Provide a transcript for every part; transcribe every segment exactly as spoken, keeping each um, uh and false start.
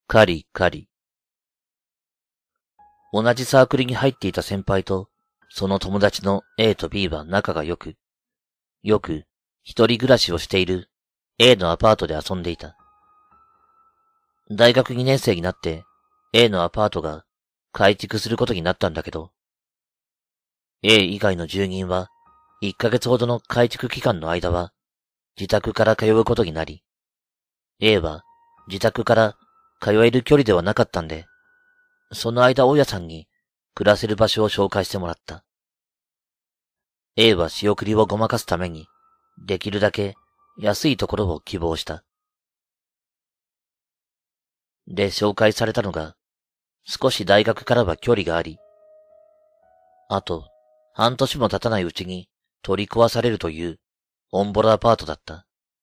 カリカリ。同じサークルに入っていた先輩と、その友達の A と B は仲が良く、よく一人暮らしをしている A のアパートで遊んでいた。大学にねん生になって A のアパートが改築することになったんだけど、A 以外の住人はいっかげつほどの改築期間の間は自宅から通うことになり、A は自宅から通える距離ではなかったんで、その間大家さんに暮らせる場所を紹介してもらった。A は仕送りをごまかすために、できるだけ安いところを希望した。で、紹介されたのが、少し大学からは距離があり、あと、半年も経たないうちに取り壊されるというオンボロアパートだった。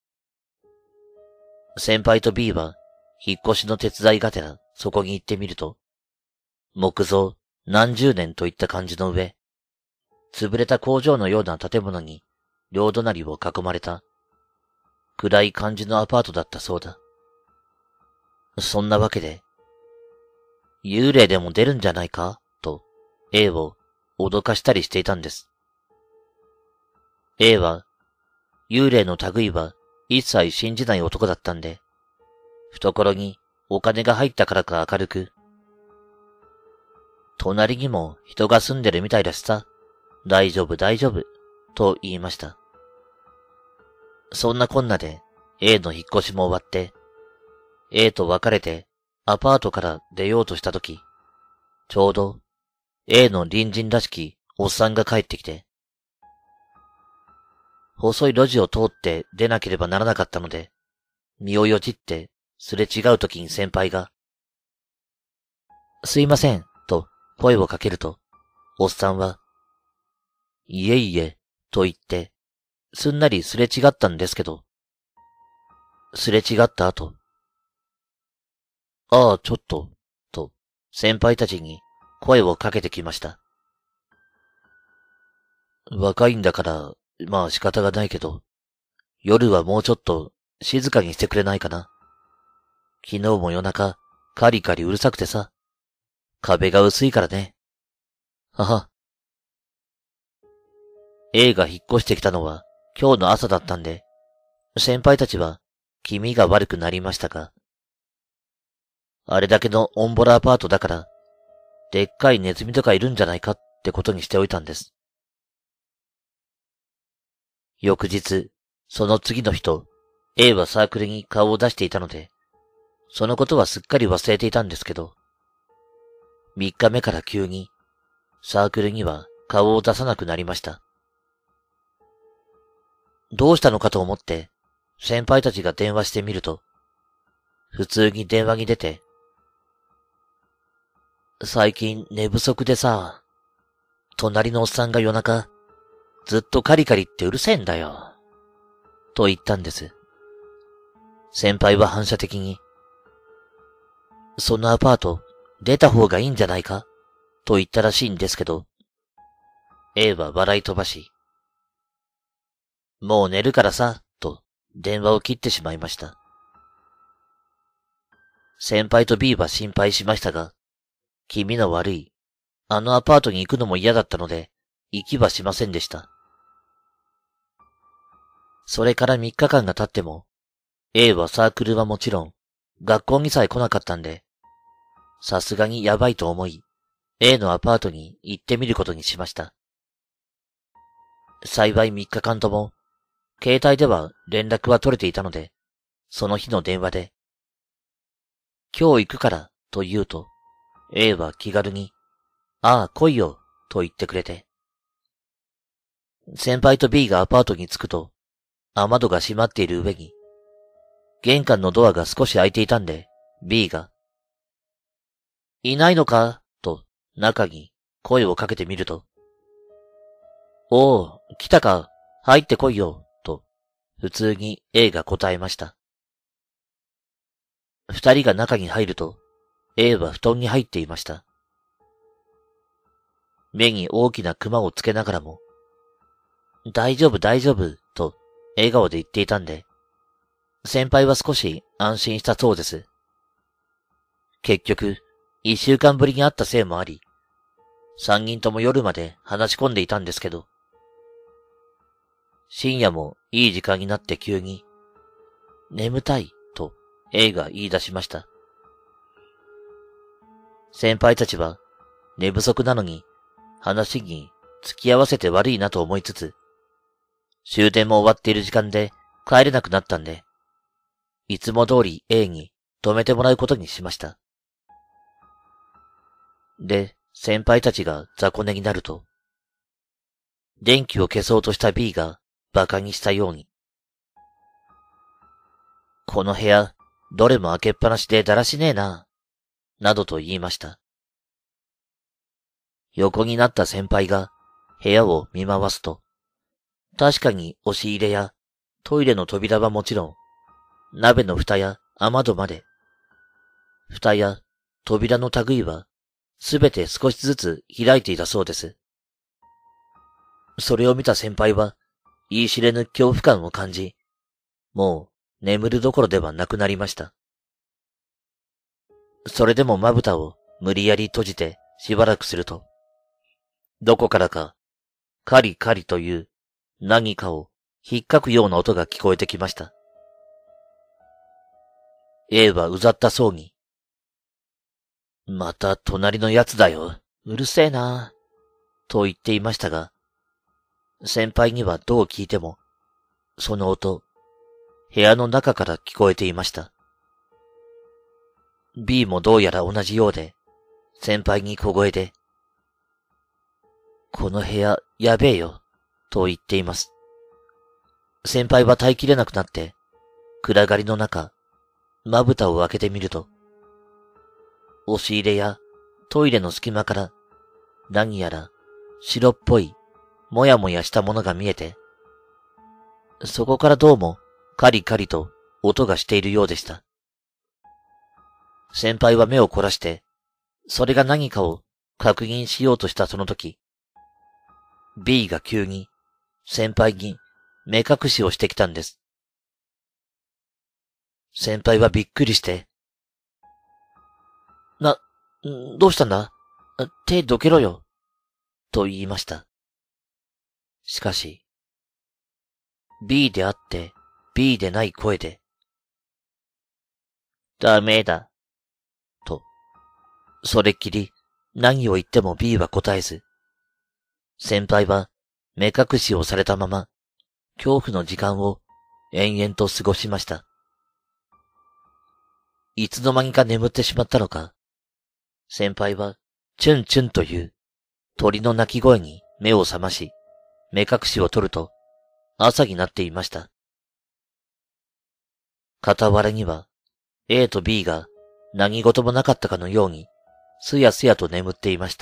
先輩と B は、引っ越しの手伝いがてらそこに行ってみると、木造何十年といった感じの上、潰れた工場のような建物に両隣を囲まれた暗い感じのアパートだったそうだ。そんなわけで、幽霊でも出るんじゃないかと A を脅かしたりしていたんです。A は幽霊の類は一切信じない男だったんで、懐にお金が入ったからか明るく、隣にも人が住んでるみたいだしさ、大丈夫大丈夫、と言いました。そんなこんなで A の引っ越しも終わって、A と別れてアパートから出ようとしたとき、ちょうど A の隣人らしきおっさんが帰ってきて、細い路地を通って出なければならなかったので、身をよじってすれ違うときに先輩が、すいません、と声をかけると、おっさんは、いえいえ、と言って、すんなりすれ違ったんですけど、すれ違った後、ああ、ちょっと、と、先輩たちに声をかけてきました。若いんだから、まあ仕方がないけど、夜はもうちょっと静かにしてくれないかな。昨日も夜中、カリカリうるさくてさ、壁が薄いからね。はは。A が引っ越してきたのは今日の朝だったんで、先輩たちは気味が悪くなりましたが、あれだけのオンボロアパートだから、でっかいネズミとかいるんじゃないかってことにしておいたんです。翌日、その次の日と、A はサークルに顔を出していたので、そのことはすっかり忘れていたんですけど、三日目から急に、サークルには顔を出さなくなりました。どうしたのかと思って、先輩たちが電話してみると、普通に電話に出て、最近寝不足でさ、隣のおっさんが夜中、ずっとカリカリってうるせえんだよ。と言ったんです。先輩は反射的に、そのアパート出た方がいいんじゃないかと言ったらしいんですけど、A は笑い飛ばし、もう寝るからさ、と電話を切ってしまいました。先輩と B は心配しましたが、気味の悪い、あのアパートに行くのも嫌だったので、行きはしませんでした。それからみっかかんが経っても、A はサークルはもちろん、学校にさえ来なかったんで、さすがにやばいと思い、A のアパートに行ってみることにしました。幸いみっかかんとも、携帯では連絡は取れていたので、その日の電話で、今日行くからと言うと、A は気軽に、ああ来いよと言ってくれて、先輩と B がアパートに着くと、雨戸が閉まっている上に、玄関のドアが少し開いていたんで、B が、いないのかと中に声をかけてみると、おお、来たか、入ってこいよ、と普通に A が答えました。二人が中に入ると、A は布団に入っていました。目に大きなクマをつけながらも、大丈夫大丈夫、と笑顔で言っていたんで、先輩は少し安心したそうです。 結局、一週間ぶりに会ったせいもあり、三人とも夜まで話し込んでいたんですけど、深夜もいい時間になって急に、眠たいと A が言い出しました。先輩たちは寝不足なのに話に付き合わせて悪いなと思いつつ、終電も終わっている時間で帰れなくなったんで、いつも通り A に止めてもらうことにしました。で、先輩たちが雑魚寝になると、電気を消そうとした B が馬鹿にしたように、この部屋、どれも開けっぱなしでだらしねえな、などと言いました。横になった先輩が部屋を見回すと、確かに押し入れやトイレの扉はもちろん、鍋の蓋や雨戸まで、蓋や扉の類はすべて少しずつ開いていたそうです。それを見た先輩は言い知れぬ恐怖感を感じ、もう眠るどころではなくなりました。それでもまぶたを無理やり閉じてしばらくすると、どこからかカリカリという何かを引っかくような音が聞こえてきました。A はうざったそうに、また隣のやつだよ。うるせえな。と言っていましたが、先輩にはどう聞いても、その音、部屋の中から聞こえていました。B もどうやら同じようで、先輩に小声で、この部屋やべえよ、と言っています。先輩は耐えきれなくなって、暗がりの中、まぶたを開けてみると、押し入れやトイレの隙間から何やら白っぽいもやもやしたものが見えて、そこからどうもカリカリと音がしているようでした。先輩は目を凝らして、それが何かを確認しようとしたその時、B が急に先輩に目隠しをしてきたんです。先輩はびっくりして、な、どうしたんだ？手どけろよ。と言いました。しかし、B であって B でない声で、ダメだ。と、それっきり何を言っても B は答えず、先輩は目隠しをされたまま、恐怖の時間を延々と過ごしました。いつの間にか眠ってしまったのか、先輩はチュンチュンという鳥の鳴き声に目を覚まし、目隠しを取ると朝になっていました。傍らには A と B が何事もなかったかのようにすやすやと眠っていました。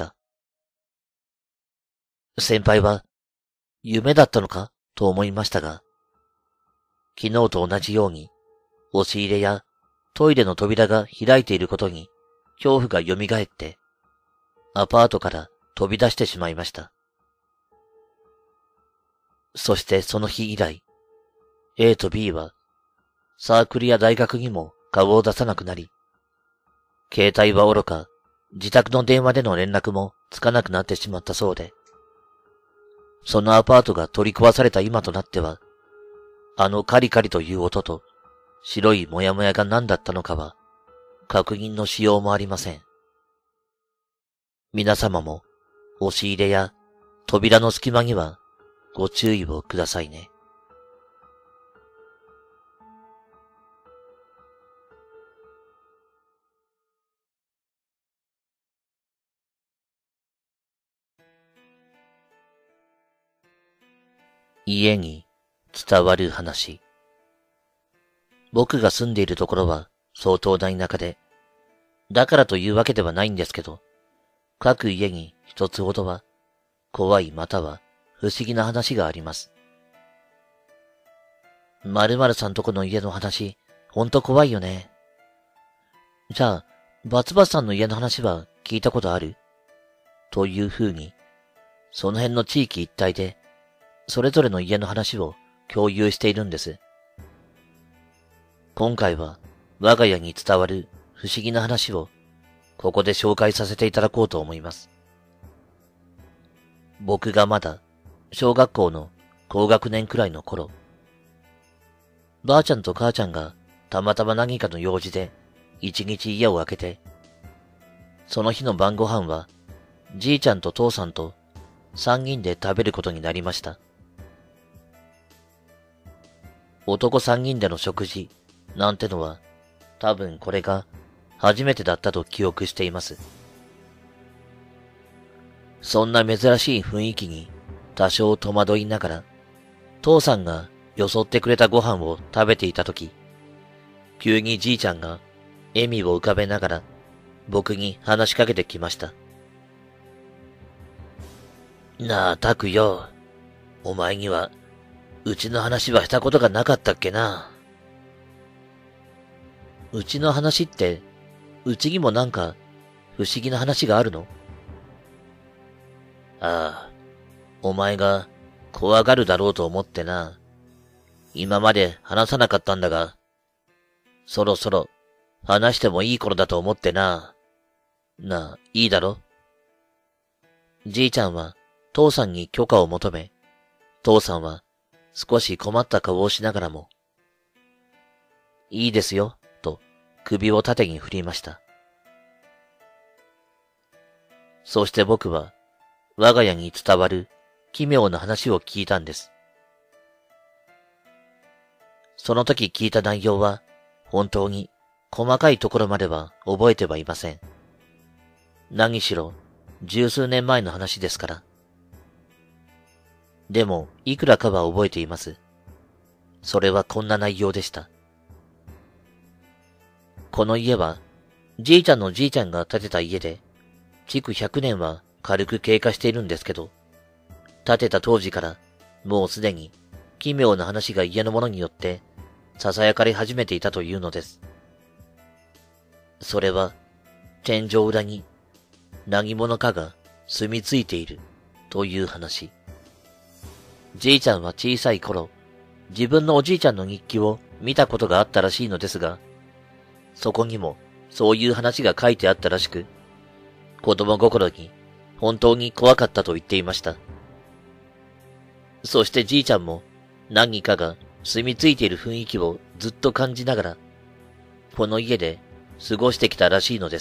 先輩は夢だったのかと思いましたが、昨日と同じように押し入れやトイレの扉が開いていることに恐怖が蘇って、アパートから飛び出してしまいました。そしてその日以来、A と B はサークルや大学にも顔を出さなくなり、携帯はおろか、自宅の電話での連絡もつかなくなってしまったそうで、そのアパートが取り壊された今となっては、あのカリカリという音と白いもやもやが何だったのかは確認のしようもありません。皆様も押し入れや扉の隙間にはご注意をくださいね。家に伝わる話。僕が住んでいるところは相当な田舎で、だからというわけではないんですけど、各家に一つほどは怖いまたは不思議な話があります。〇〇さんとこの家の話、ほんと怖いよね。じゃあ、バツバツさんの家の話は聞いたことある？というふうに、その辺の地域一帯で、それぞれの家の話を共有しているんです。今回は、我が家に伝わる不思議な話をここで紹介させていただこうと思います。僕がまだ小学校の高学年くらいの頃、ばあちゃんと母ちゃんがたまたま何かの用事で一日家を空けて、その日の晩ご飯はじいちゃんと父さんと三人で食べることになりました。男三人での食事なんてのは多分これが初めてだったと記憶しています。そんな珍しい雰囲気に多少戸惑いながら、父さんがよそってくれたご飯を食べていたとき、急にじいちゃんが笑みを浮かべながら僕に話しかけてきました。なあ、タクよ。お前には、うちの話はしたことがなかったっけな。うちの話って、うちにもなんか、不思議な話があるの？ああ、お前が怖がるだろうと思ってな。今まで話さなかったんだが、そろそろ話してもいい頃だと思ってな。なあ、いいだろ？じいちゃんは父さんに許可を求め、父さんは少し困った顔をしながらも、いいですよ、と首を縦に振りました。そして僕は我が家に伝わる奇妙な話を聞いたんです。その時聞いた内容は本当に細かいところまでは覚えてはいません。何しろ十数年前の話ですから。でもいくらかは覚えています。それはこんな内容でした。この家はじいちゃんのじいちゃんが建てた家で、築ひゃくねんは軽く経過しているんですけど、建てた当時からもうすでに奇妙な話が家の者によって囁かれ始めていたというのです。それは天井裏に何者かが住み着いているという話。じいちゃんは小さい頃、自分のおじいちゃんの日記を見たことがあったらしいのですが、そこにもそういう話が書いてあったらしく、子供心に本当に怖かったと言っていました。そしてじいちゃんも何かが住み着いている雰囲気をずっと感じながら、この家で過ごしてきたらしいのです。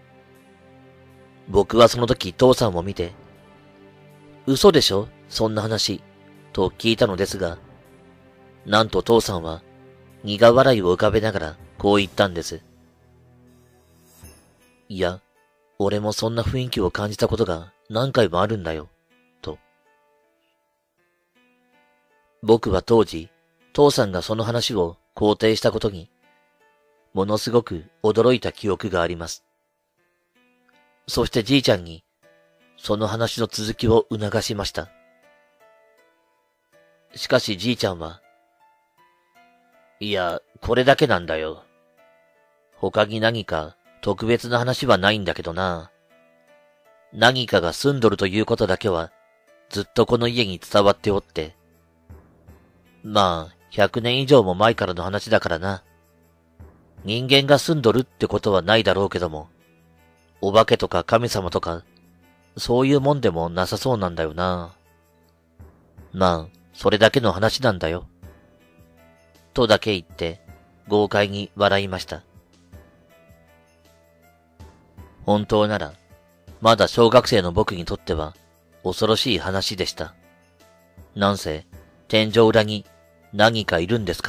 僕はその時父さんを見て、嘘でしょ？そんな話、と聞いたのですが、なんと父さんは苦笑いを浮かべながらこう言ったんです。いや、俺もそんな雰囲気を感じたことが何回もあるんだよ、と。僕は当時、父さんがその話を肯定したことに、ものすごく驚いた記憶があります。そしてじいちゃんに、その話の続きを促しました。しかしじいちゃんは、いや、これだけなんだよ。他に何か特別な話はないんだけどな。何かが住んどるということだけは、ずっとこの家に伝わっておって。まあ、ひゃくねん以上も前からの話だからな。人間が住んどるってことはないだろうけども、お化けとか神様とか、そういうもんでもなさそうなんだよな。まあ、それだけの話なんだよ。とだけ言って、豪快に笑いました。本当なら、まだ小学生の僕にとっては、恐ろしい話でした。なんせ、天井裏に何かいるんですから。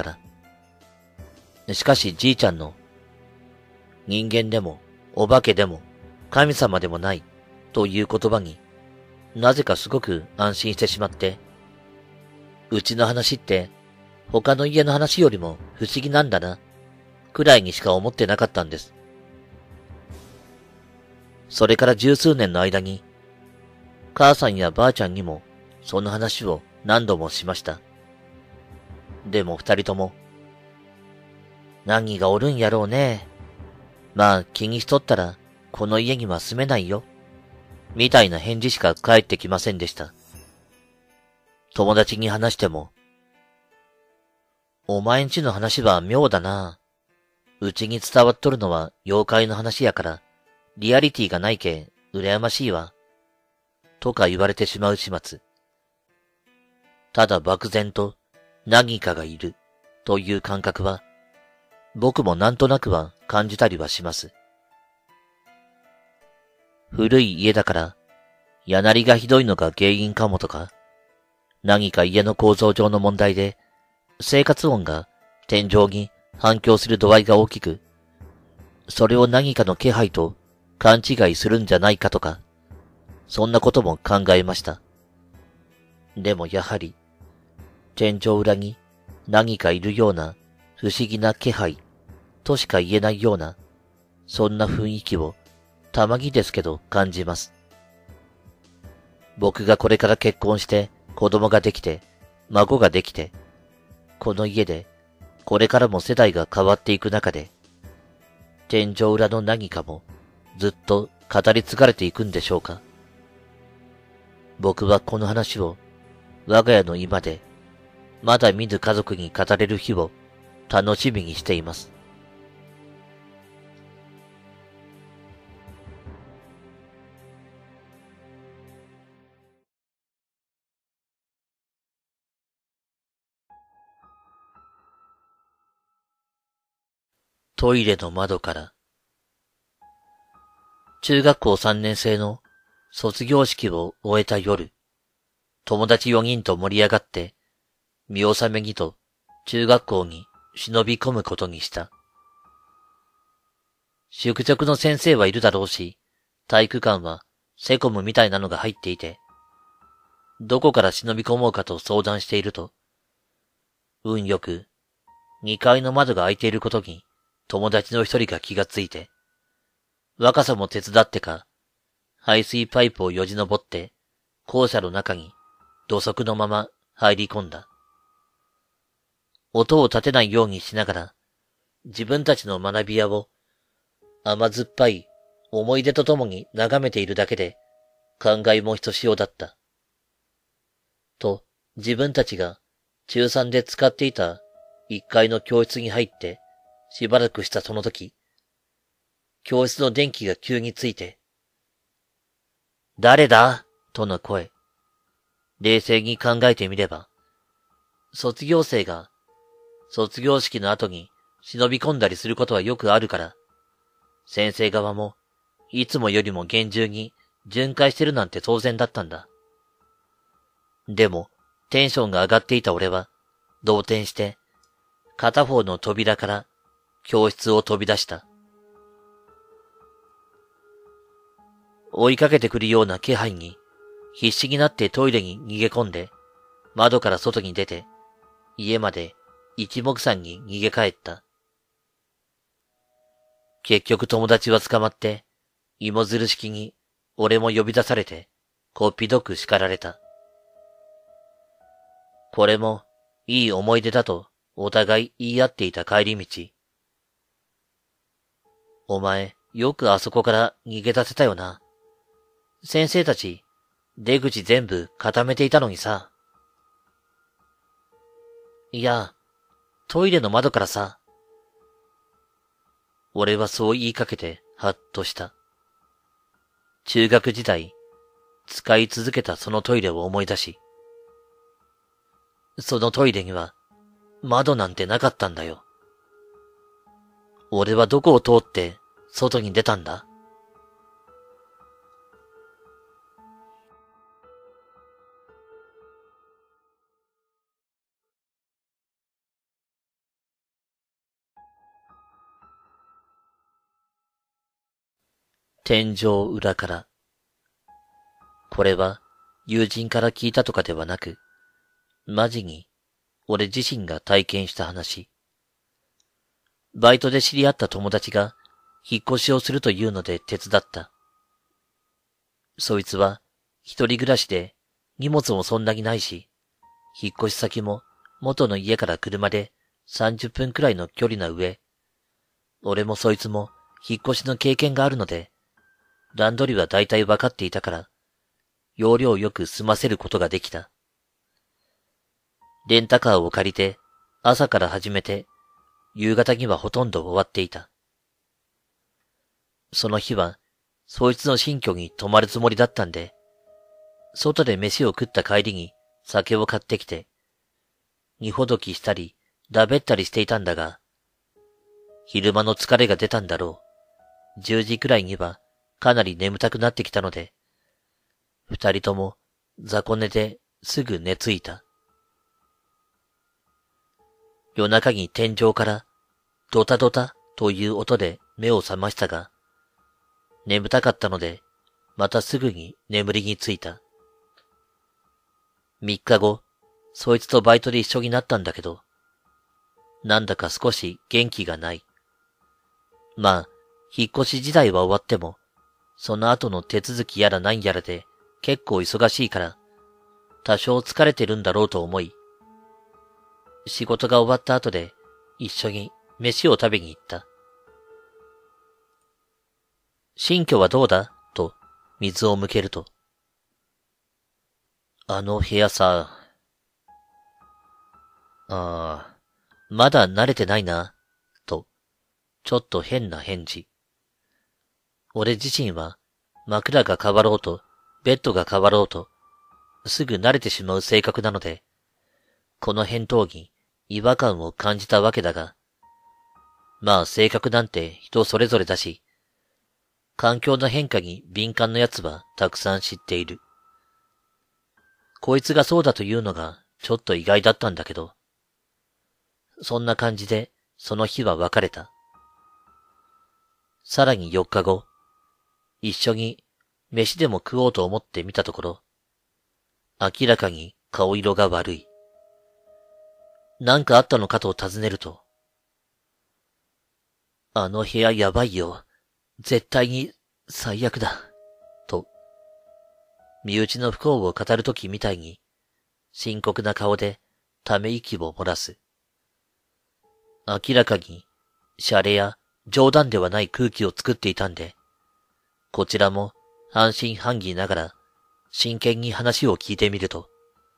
しかしじいちゃんの、人間でも、お化けでも、神様でもない、という言葉に、なぜかすごく安心してしまって、うちの話って、他の家の話よりも不思議なんだな、くらいにしか思ってなかったんです。それから十数年の間に、母さんやばあちゃんにも、その話を何度もしました。でも二人とも、何がおるんやろうね。まあ気にしとったら、この家には住めないよ。みたいな返事しか返ってきませんでした。友達に話しても、お前んちの話は妙だな。うちに伝わっとるのは妖怪の話やから、 リアリティがないけん、羨ましいわ。とか言われてしまう始末。ただ漠然と何かがいるという感覚は、僕もなんとなくは感じたりはします。古い家だから、家鳴りがひどいのが原因かもとか、何か家の構造上の問題で、生活音が天井に反響する度合いが大きく、それを何かの気配と勘違いするんじゃないかとか、そんなことも考えました。でもやはり、天井裏に何かいるような不思議な気配としか言えないような、そんな雰囲気をたまにですけど感じます。僕がこれから結婚して子供ができて孫ができて、この家でこれからも世代が変わっていく中で、天井裏の何かもずっと語り継がれていくんでしょうか。僕はこの話を我が家の今でまだ見ぬ家族に語れる日を楽しみにしています。トイレの窓から。中学校さんねん生の卒業式を終えた夜、友達よにんと盛り上がって、見納めにと中学校に忍び込むことにした。宿直の先生はいるだろうし、体育館はセコムみたいなのが入っていて、どこから忍び込もうかと相談していると、運よくにかいの窓が開いていることに友達の一人が気がついて、若さも手伝ってか、排水パイプをよじ登って、校舎の中に土足のまま入り込んだ。音を立てないようにしながら、自分たちの学び屋を甘酸っぱい思い出とともに眺めているだけで、感慨もひとしおだった。と、自分たちが中さんで使っていたいっかいの教室に入って、しばらくしたその時、教室の電気が急について、誰だとの声。冷静に考えてみれば、卒業生が卒業式の後に忍び込んだりすることはよくあるから、先生側もいつもよりも厳重に巡回してるなんて当然だったんだ。でも、テンションが上がっていた俺は、動転して、片方の扉から教室を飛び出した。追いかけてくるような気配に、必死になってトイレに逃げ込んで、窓から外に出て、家まで一目散に逃げ帰った。結局友達は捕まって、芋づる式に俺も呼び出されて、こっぴどく叱られた。これもいい思い出だとお互い言い合っていた帰り道。お前、よくあそこから逃げ出せたよな。先生たち、出口全部固めていたのにさ。いや、トイレの窓からさ。俺はそう言いかけてハッとした。中学時代、使い続けたそのトイレを思い出し、そのトイレには窓なんてなかったんだよ。俺はどこを通って外に出たんだ？天井裏から。これは友人から聞いたとかではなく、マジに俺自身が体験した話。バイトで知り合った友達が引っ越しをするというので手伝った。そいつは一人暮らしで荷物もそんなにないし、引っ越し先も元の家から車でさんじゅっぷんくらいの距離な上、俺もそいつも引っ越しの経験があるので、段取りは大体分かっていたから、要領よく済ませることができた。レンタカーを借りて、朝から始めて、夕方にはほとんど終わっていた。その日は、 そいつの新居に泊まるつもりだったんで、外で飯を食った帰りに酒を買ってきて、荷ほどきしたり、だべったりしていたんだが、昼間の疲れが出たんだろう。じゅうじくらいにはかなり眠たくなってきたので、二人とも雑魚寝ですぐ寝ついた。夜中に天井からドタドタという音で目を覚ましたが、眠たかったので、またすぐに眠りについた。三日後、そいつとバイトで一緒になったんだけど、なんだか少し元気がない。まあ、引っ越し時代は終わっても、その後の手続きやらなんやらで結構忙しいから、多少疲れてるんだろうと思い、仕事が終わった後で一緒に飯を食べに行った。新居はどうだと水を向けると、あの部屋さ、ああ、まだ慣れてないな、と、ちょっと変な返事。俺自身は枕が変わろうと、ベッドが変わろうと、すぐ慣れてしまう性格なので、この返答に違和感を感じたわけだが、まあ性格なんて人それぞれだし、環境の変化に敏感な奴はたくさん知っている。こいつがそうだというのがちょっと意外だったんだけど、そんな感じでその日は別れた。さらによっかご、一緒に飯でも食おうと思ってみたところ、明らかに顔色が悪い。なんかあったのかと尋ねると、あの部屋やばいよ。絶対に最悪だ。と、身内の不幸を語るときみたいに、深刻な顔でため息を漏らす。明らかに、シャレや冗談ではない空気を作っていたんで、こちらも半信半疑ながら真剣に話を聞いてみると、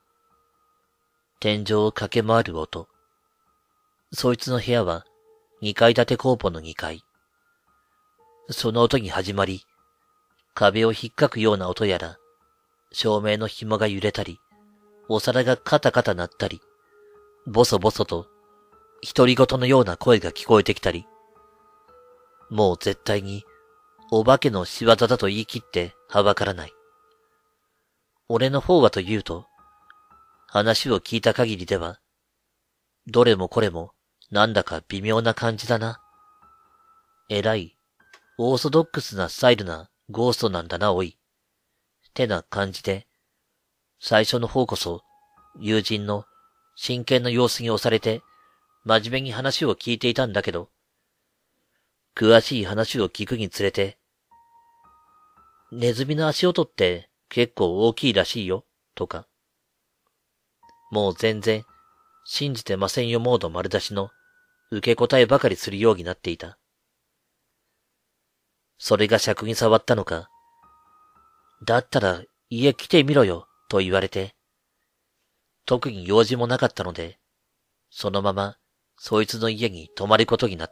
天井を駆け回る音。そいつの部屋は二階建て工房の二階。その音に始まり、壁を引っかくような音やら、照明の紐が揺れたり、お皿がカタカタ鳴ったり、ボソボソと独り言のような声が聞こえてきたり、もう絶対にお化けの仕業だと言い切ってはばからない。俺の方はというと、話を聞いた限りでは、どれもこれもなんだか微妙な感じだな。えらい、オーソドックスなスタイルなゴーストなんだなおい。てな感じで、最初の方こそ友人の真剣な様子に押されて真面目に話を聞いていたんだけど、詳しい話を聞くにつれて、ネズミの足音って結構大きいらしいよ、とか。もう全然信じてませんよモード丸出しの受け答えばかりするようになっていた。それが尺に触ったのか、だったら家来てみろよ、と言われて、特に用事もなかったので、そのままそいつの家に泊まることになった。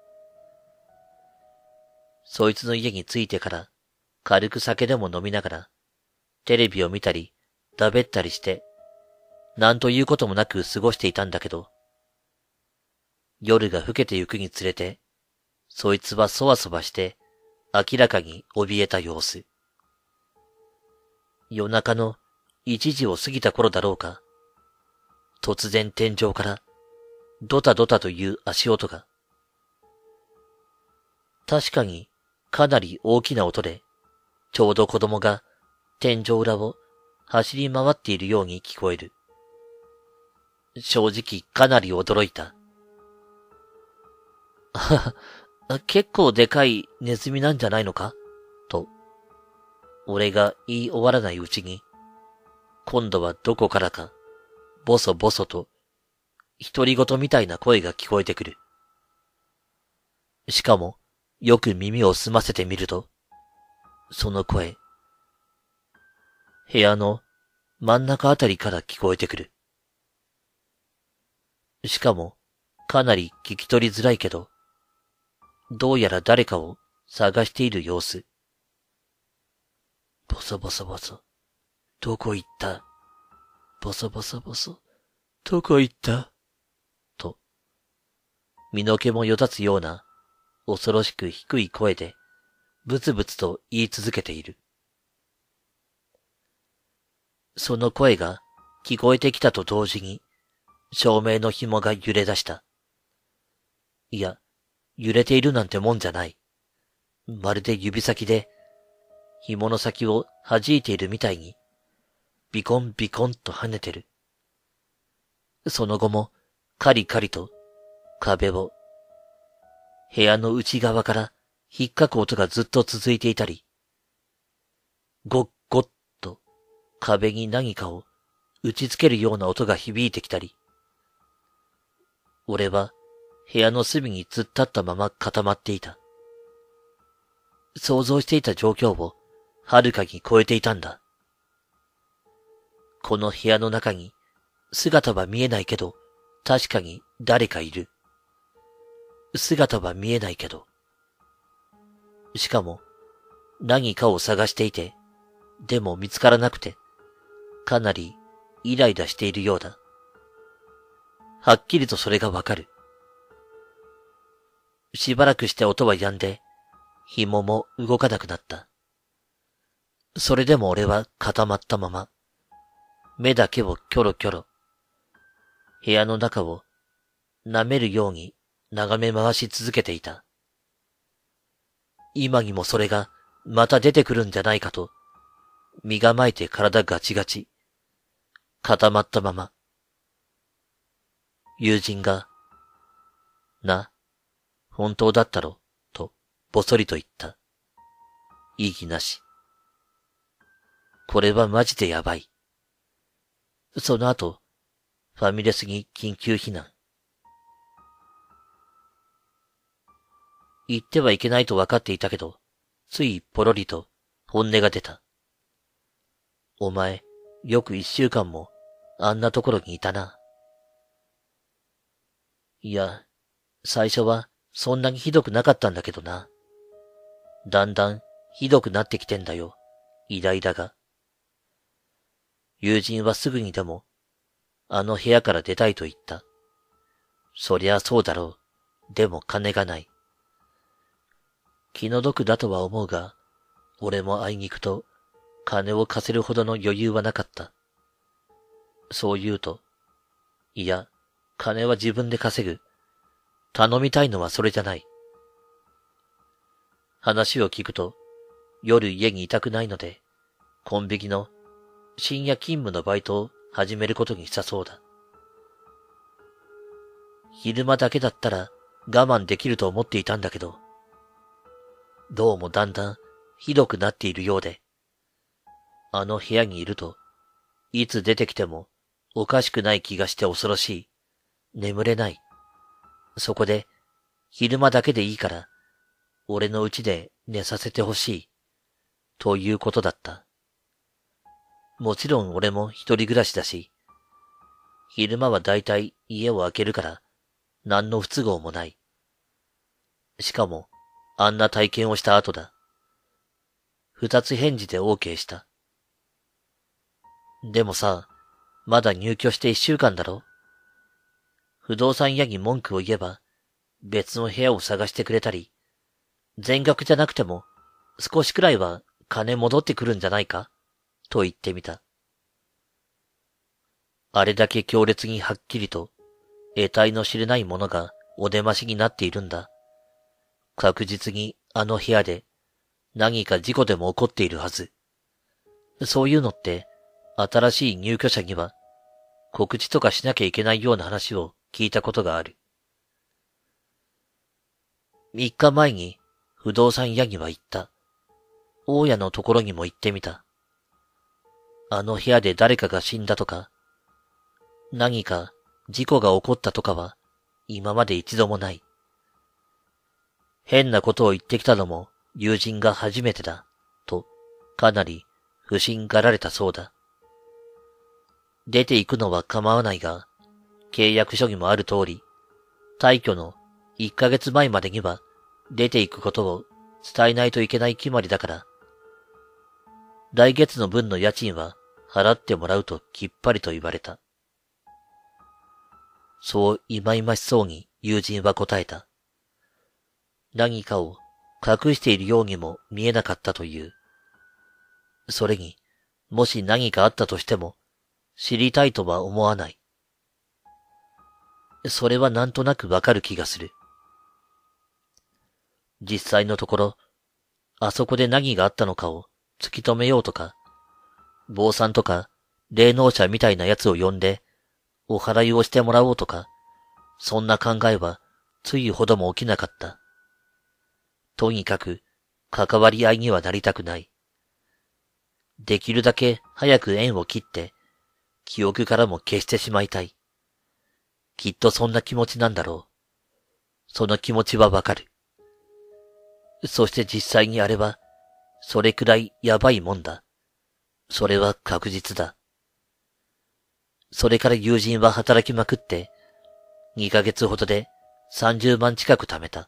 そいつの家に着いてから軽く酒でも飲みながら、テレビを見たり、だべったりして、なんということもなく過ごしていたんだけど、夜が更けてゆくにつれて、そいつはそわそわして明らかに怯えた様子。夜中の一時を過ぎた頃だろうか、突然天井からドタドタという足音が。確かにかなり大きな音で、ちょうど子供が天井裏を走り回っているように聞こえる。正直かなり驚いた。結構でかいネズミなんじゃないのかと、俺が言い終わらないうちに、今度はどこからか、ボソボソと、独り言みたいな声が聞こえてくる。しかも、よく耳を澄ませてみると、その声、部屋の真ん中あたりから聞こえてくる。しかも、かなり聞き取りづらいけど、どうやら誰かを探している様子。 ボソボソボソ。どこ行った？ボソボソボソ。どこ行った？と、身の毛もよだつような、恐ろしく低い声で、ブツブツと言い続けている。その声が聞こえてきたと同時に、照明の紐が揺れ出した。いや、揺れているなんてもんじゃない。まるで指先で、紐の先を弾いているみたいに、ビコンビコンと跳ねてる。その後も、カリカリと、壁を、部屋の内側から引っかく音がずっと続いていたり、ゴッゴッと壁に何かを打ちつけるような音が響いてきたり、俺は部屋の隅に突っ立ったまま固まっていた。想像していた状況をはるかに超えていたんだ。この部屋の中に姿は見えないけど、確かに誰かいる。姿は見えないけど。しかも、何かを探していて、でも見つからなくて、かなりイライラしているようだ。はっきりとそれがわかる。しばらくして音は止んで、紐も動かなくなった。それでも俺は固まったまま、目だけをキョロキョロ、部屋の中を舐めるように眺め回し続けていた。今にもそれがまた出てくるんじゃないかと、身構えて体ガチガチ、固まったまま。友人が、な、本当だったろ、と、ぼそりと言った。意義なし。これはマジでやばい。その後、ファミレスに緊急避難。言ってはいけないと分かっていたけど、ついポロリと本音が出た。お前、よく一週間もあんなところにいたな。いや、最初はそんなにひどくなかったんだけどな。だんだんひどくなってきてんだよ、イライラが。友人はすぐにでも、あの部屋から出たいと言った。そりゃそうだろう。でも金がない。気の毒だとは思うが、俺もあいにくと金を貸せるほどの余裕はなかった。そう言うと、いや、金は自分で稼ぐ。頼みたいのはそれじゃない。話を聞くと、夜家にいたくないので、コンビニの深夜勤務のバイトを始めることにしたそうだ。昼間だけだったら我慢できると思っていたんだけど、どうもだんだんひどくなっているようで、あの部屋にいると、いつ出てきてもおかしくない気がして恐ろしい。眠れない。そこで、昼間だけでいいから、俺の家で寝させてほしい。ということだった。もちろん俺も一人暮らしだし、昼間はだいたい家を空けるから、何の不都合もない。しかも、あんな体験をした後だ。二つ返事で OK した。でもさ、まだ入居して一週間だろ？不動産屋に文句を言えば、別の部屋を探してくれたり、全額じゃなくても、少しくらいは金戻ってくるんじゃないか？と言ってみた。あれだけ強烈にはっきりと、得体の知れないものがお出ましになっているんだ。確実にあの部屋で何か事故でも起こっているはず。そういうのって新しい入居者には告知とかしなきゃいけないような話を聞いたことがある。三日前に不動産屋には行った。大家のところにも行ってみた。あの部屋で誰かが死んだとか、何か事故が起こったとかは今まで一度もない。変なことを言ってきたのも友人が初めてだ、とかなり不審がられたそうだ。出て行くのは構わないが、契約書にもある通り、退去のいっかげつまえまでには出て行くことを伝えないといけない決まりだから。 来月の分の家賃は払ってもらうときっぱりと言われた。そういまいましそうに友人は答えた。何かを隠しているようにも見えなかったという。それに、もし何かあったとしても、知りたいとは思わない。それはなんとなくわかる気がする。実際のところ、あそこで何があったのかを突き止めようとか、坊さんとか霊能者みたいなやつを呼んで、お祓いをしてもらおうとか、そんな考えはついほども起きなかった。とにかく、関わり合いにはなりたくない。できるだけ早く縁を切って、記憶からも消してしまいたい。きっとそんな気持ちなんだろう。その気持ちはわかる。そして実際にあれは、それくらいやばいもんだ。それは確実だ。それから友人は働きまくって、にかげつほどでさんじゅうまん近く貯めた。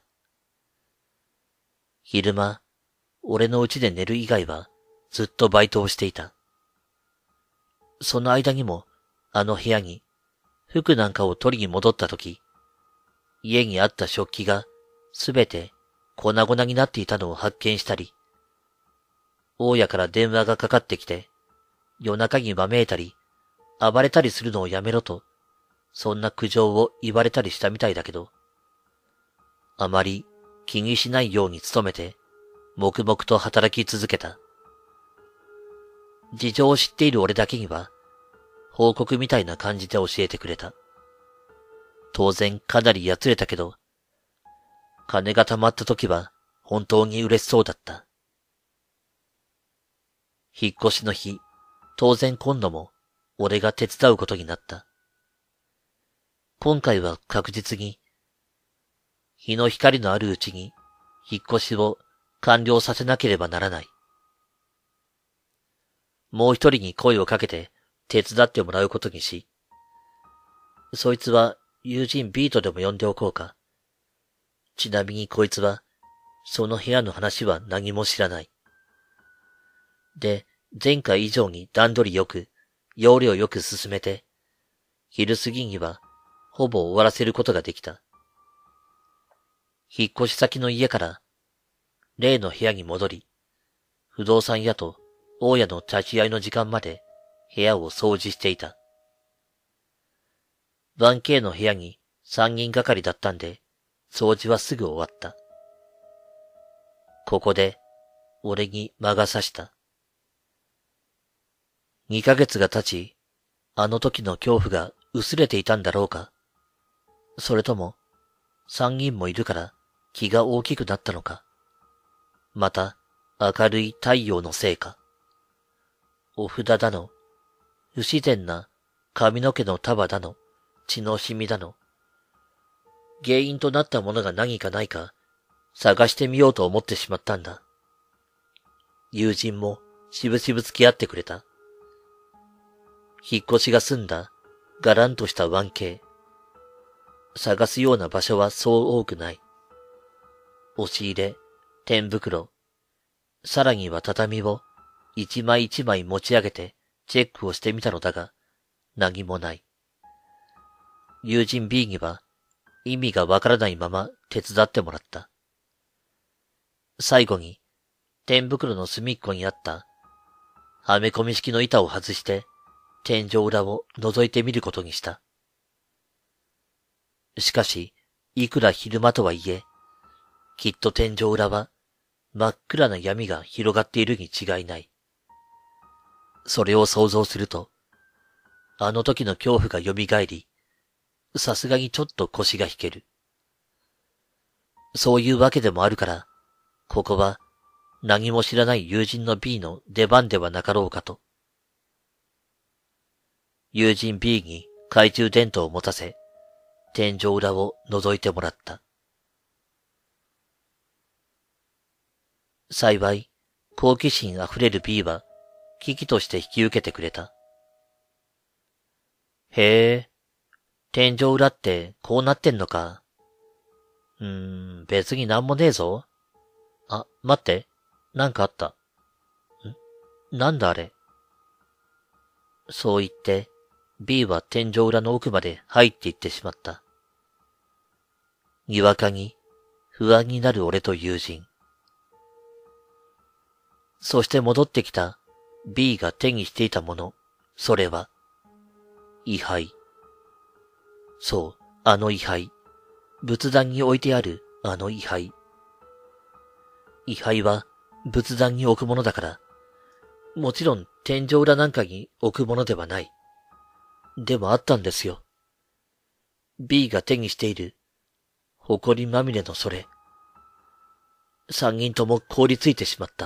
昼間、俺の家で寝る以外はずっとバイトをしていた。その間にも、あの部屋に、服なんかを取りに戻ったとき、家にあった食器がすべて粉々になっていたのを発見したり、大家から電話がかかってきて、夜中にわめいたり、暴れたりするのをやめろと、そんな苦情を言われたりしたみたいだけど、あまり気にしないように努めて、黙々と働き続けた。事情を知っている俺だけには、報告みたいな感じで教えてくれた。当然かなりやつれたけど、金が貯まった時は本当に嬉しそうだった。引っ越しの日、当然今度も俺が手伝うことになった。今回は確実に、日の光のあるうちに引っ越しを完了させなければならない。もう一人に声をかけて手伝ってもらうことにし、そいつは友人ビートでも呼んでおこうか。ちなみにこいつは、その部屋の話は何も知らない。で、前回以上に段取りよく、要領よく進めて、昼過ぎには、ほぼ終わらせることができた。引っ越し先の家から、例の部屋に戻り、不動産屋と大家の立ち会いの時間まで部屋を掃除していた。ワンケー の部屋にさんにんがかりだったんで、掃除はすぐ終わった。ここで、俺に魔が差した。にかげつが経ち、あの時の恐怖が薄れていたんだろうか。それとも、三人もいるから気が大きくなったのか。また、明るい太陽のせいか。お札だの、不自然な髪の毛の束だの、血の染みだの。原因となったものが何かないか、探してみようと思ってしまったんだ。友人もしぶしぶ付き合ってくれた。引っ越しが済んだ、がらんとした ワンケー。探すような場所はそう多くない。押し入れ、天袋、さらには畳を一枚一枚持ち上げてチェックをしてみたのだが、何もない。友人 B には意味がわからないまま手伝ってもらった。最後に、天袋の隅っこにあったはめ込み式の板を外して天井裏を覗いてみることにした。しかし、いくら昼間とはいえ、きっと天井裏は真っ暗な闇が広がっているに違いない。それを想像すると、あの時の恐怖が蘇り、さすがにちょっと腰が引ける。そういうわけでもあるから、ここは何も知らない友人の B の出番ではなかろうかと。友人 B に懐中電灯を持たせ、天井裏を覗いてもらった。幸い、好奇心あふれる B は、危機として引き受けてくれた。へえ、天井裏ってこうなってんのか。うーん、別になんもねえぞ。あ、待って、なんかあった。んなんだあれ。そう言って、B は天井裏の奥まで入っていってしまった。にわかに、不安になる俺と友人。そして戻ってきた B が手にしていたもの、それは、位牌。そう、あの位牌。仏壇に置いてあるあの位牌。位牌は仏壇に置くものだから、もちろん天井裏なんかに置くものではない。でもあったんですよ。B が手にしている、埃まみれのそれ。三人とも凍りついてしまった。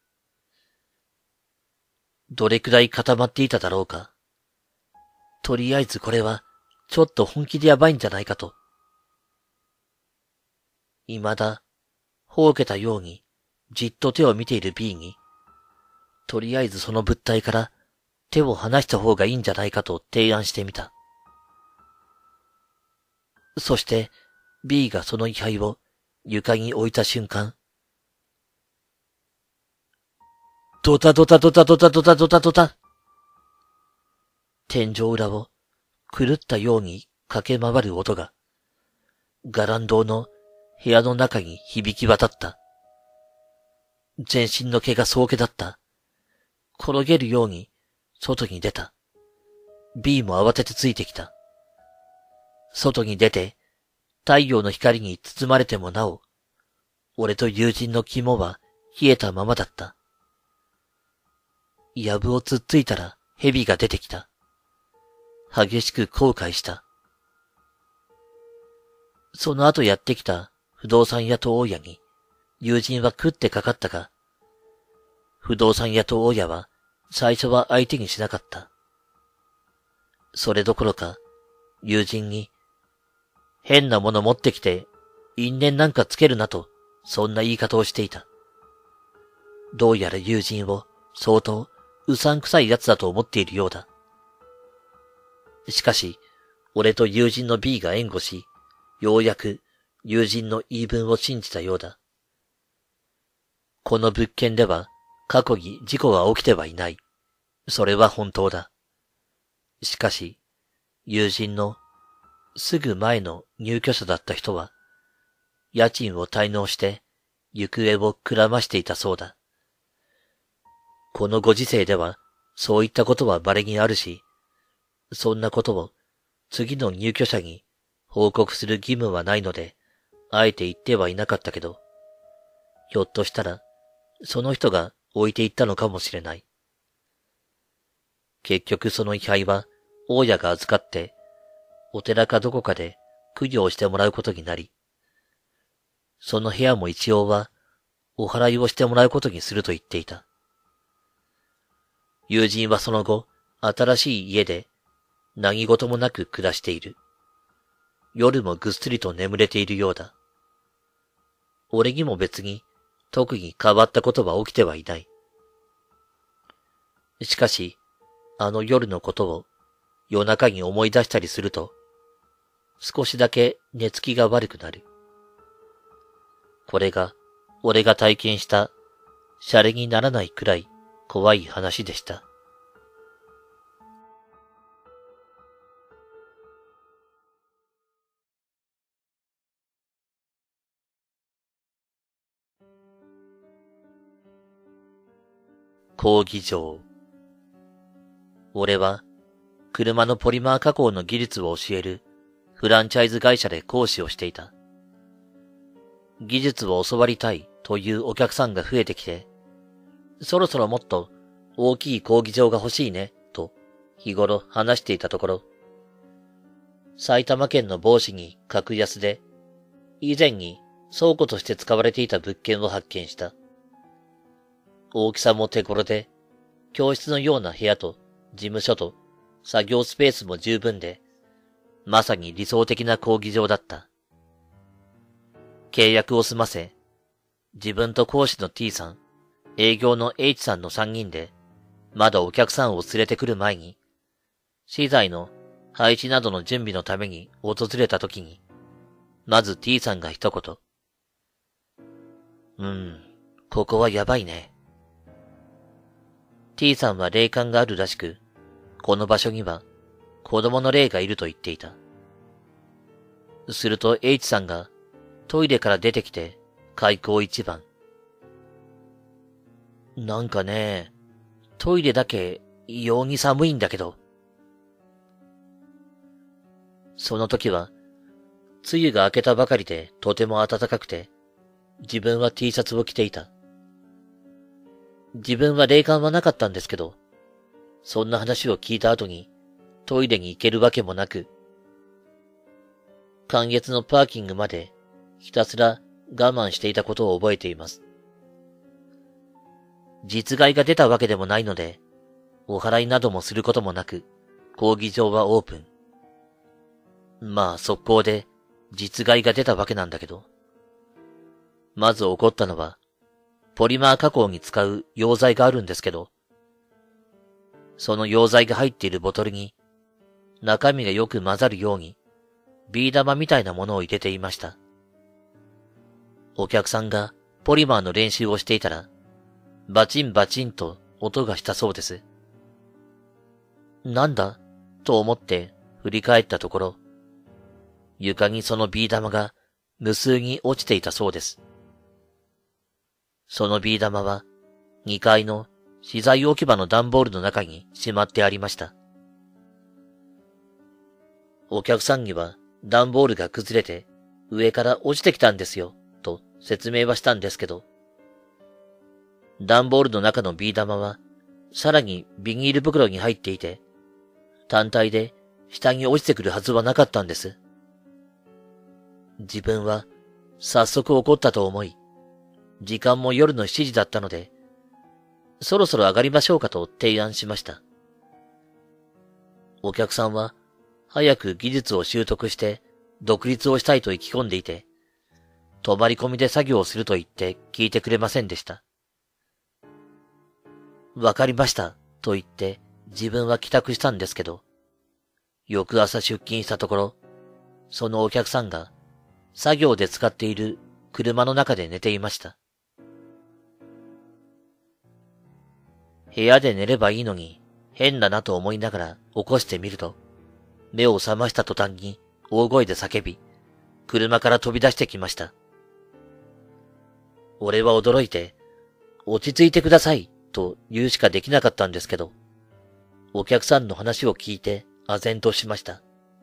どれくらい固まっていただろうか。とりあえずこれは、ちょっと本気でやばいんじゃないかと。未だ、ほうけたように、じっと手を見ている B に、とりあえずその物体から手を離した方がいいんじゃないかと提案してみた。そして、B がその位牌を床に置いた瞬間、ドタドタドタドタドタドタドタ。天井裏を狂ったように駆け回る音が、伽藍堂の部屋の中に響き渡った。全身の毛が総毛だった。転げるように外に出た。B も慌ててついてきた。外に出て太陽の光に包まれてもなお、俺と友人の肝は冷えたままだった。やぶをつっついたら蛇が出てきた。激しく後悔した。その後やってきた不動産屋と大家に友人は食ってかかったが、不動産屋と大家は最初は相手にしなかった。それどころか友人に変なもの持ってきて因縁なんかつけるなとそんな言い方をしていた。どうやら友人を相当うさんくさい奴だと思っているようだ。しかし、俺と友人の B が援護し、ようやく友人の言い分を信じたようだ。この物件では過去に事故は起きてはいない。それは本当だ。しかし、友人のすぐ前の入居者だった人は、家賃を滞納して行方をくらましていたそうだ。このご時世ではそういったことは稀にあるし、そんなことを次の入居者に報告する義務はないので、あえて言ってはいなかったけど、ひょっとしたらその人が置いていったのかもしれない。結局その位牌は大家が預かって、お寺かどこかで供養してもらうことになり、その部屋も一応はお祓いをしてもらうことにすると言っていた。友人はその後、新しい家で何事もなく暮らしている。夜もぐっすりと眠れているようだ。俺にも別に特に変わったことは起きてはいない。しかし、あの夜のことを夜中に思い出したりすると、少しだけ寝つきが悪くなる。これが俺が体験したシャレにならないくらい怖い話でした。講義場。俺は車のポリマー加工の技術を教えるフランチャイズ会社で講師をしていた。技術を教わりたいというお客さんが増えてきて、そろそろもっと大きい講義場が欲しいね、と日頃話していたところ、埼玉県の某市に格安で、以前に倉庫として使われていた物件を発見した。大きさも手頃で、教室のような部屋と事務所と作業スペースも十分で、まさに理想的な講義場だった。契約を済ませ、自分と講師の T さん、営業の H さんのさんにんで、まだお客さんを連れてくる前に、資材の配置などの準備のために訪れた時に、まず T さんが一言。うーん、ここはやばいね。 T さんは霊感があるらしく、この場所には子供の霊がいると言っていた。すると H さんがトイレから出てきて開口一番。なんかね、トイレだけ異様に寒いんだけど。その時は、梅雨が明けたばかりでとても暖かくて、自分は T シャツを着ていた。自分は霊感はなかったんですけど、そんな話を聞いた後にトイレに行けるわけもなく、今月のパーキングまでひたすら我慢していたことを覚えています。実害が出たわけでもないので、お祓いなどもすることもなく、講義場はオープン。まあ速攻で実害が出たわけなんだけど、まず起こったのは、ポリマー加工に使う溶剤があるんですけど、その溶剤が入っているボトルに、中身がよく混ざるように、ビー玉みたいなものを入れていました。お客さんがポリマーの練習をしていたら、バチンバチンと音がしたそうです。なんだと思って振り返ったところ、床にそのビー玉が無数に落ちていたそうです。そのビー玉はにかいの資材置き場の段ボールの中にしまってありました。お客さんには段ボールが崩れて上から落ちてきたんですよと説明はしたんですけど、段ボールの中のビー玉はさらにビニール袋に入っていて、単体で下に落ちてくるはずはなかったんです。自分は早速怒ったと思い、時間も夜のしちじだったので、そろそろ上がりましょうかと提案しました。お客さんは早く技術を習得して独立をしたいと意気込んでいて、泊まり込みで作業をすると言って聞いてくれませんでした。わかりましたと言って自分は帰宅したんですけど、翌朝出勤したところ、そのお客さんが作業で使っている車の中で寝ていました。部屋で寝ればいいのに変だなと思いながら起こしてみると、目を覚ました途端に大声で叫び、車から飛び出してきました。俺は驚いて、落ち着いてくださいと言うしかできなかったんですけど、お客さんの話を聞いて唖然としました。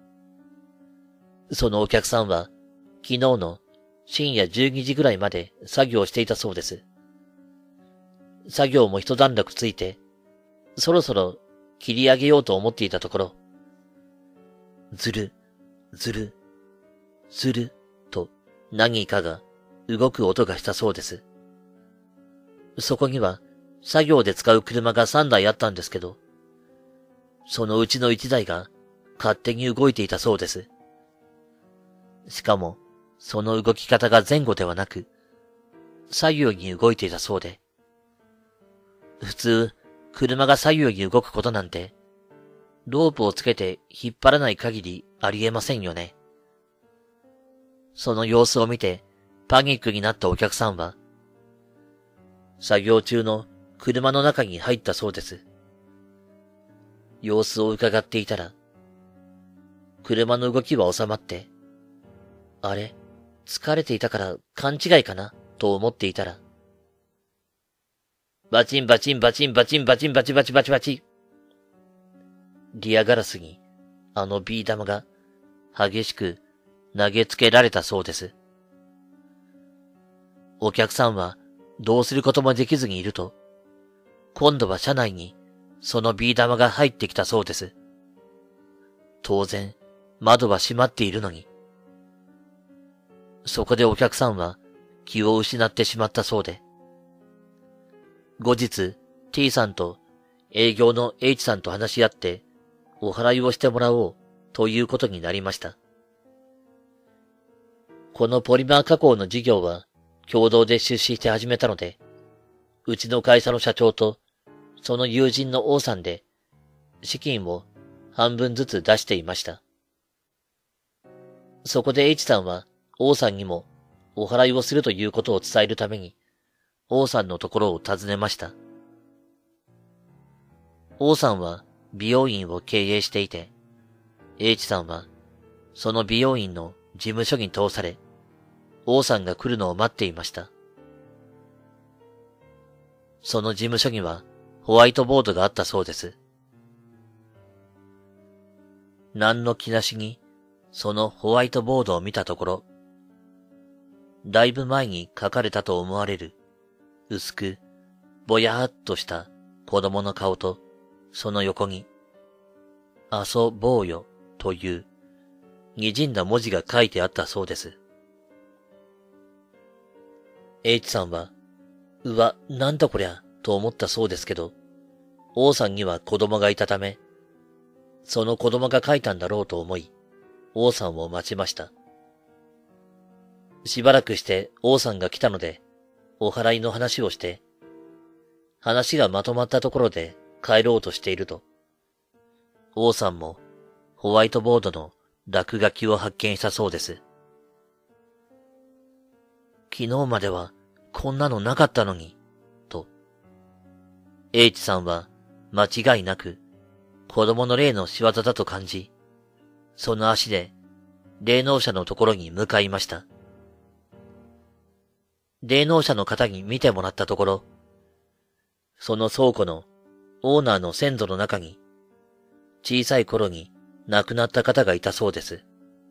そのお客さんは昨日の深夜じゅうにじぐらいまで作業していたそうです。作業も一段落ついて、そろそろ切り上げようと思っていたところ、ずる、ずる、ずると何かが動く音がしたそうです。そこには作業で使う車がさんだいあったんですけど、そのうちのいちだいが勝手に動いていたそうです。しかも、その動き方が前後ではなく、左右に動いていたそうで、普通、車が左右に動くことなんて、ロープをつけて引っ張らない限りありえませんよね。その様子を見て、パニックになったお客さんは、作業中の車の中に入ったそうです。様子を伺っていたら、車の動きは収まって、あれ、疲れていたから勘違いかなと思っていたら、バチンバチンバチンバチンバチンバチバチバチバチ。リアガラスにあのビー玉が激しく投げつけられたそうです。お客さんはどうすることもできずにいると、今度は車内にそのビー玉が入ってきたそうです。当然、窓は閉まっているのに。そこでお客さんは気を失ってしまったそうで。後日、T さんと営業の H さんと話し合ってお祓いをしてもらおうということになりました。このポリマー加工の事業は共同で出資して始めたので、うちの会社の社長とその友人の王さんで資金を半分ずつ出していました。そこで H さんは王さんにもお祓いをするということを伝えるために王さんのところを訪ねました。 王さんは美容院を経営していて、H さんはその美容院の事務所に通され、王さんが来るのを待っていました。その事務所にはホワイトボードがあったそうです。何の気なしにそのホワイトボードを見たところ、だいぶ前に書かれたと思われる薄くぼやーっとした子供の顔と、その横に遊ぼうよという滲んだ文字が書いてあったそうです。H さんは、うわ、なんだこりゃ、と思ったそうですけど、王さんには子供がいたため、その子供が書いたんだろうと思い、王さんを待ちました。しばらくして王さんが来たので、お祓いの話をして、話がまとまったところで帰ろうとしていると、王さんもホワイトボードの落書きを発見したそうです。昨日まではこんなのなかったのに、と。H さんは間違いなく子供の霊の仕業だと感じ、その足で霊能者のところに向かいました。霊能者の方に見てもらったところ、その倉庫のオーナーの先祖の中に、小さい頃に亡くなった方がいたそうです。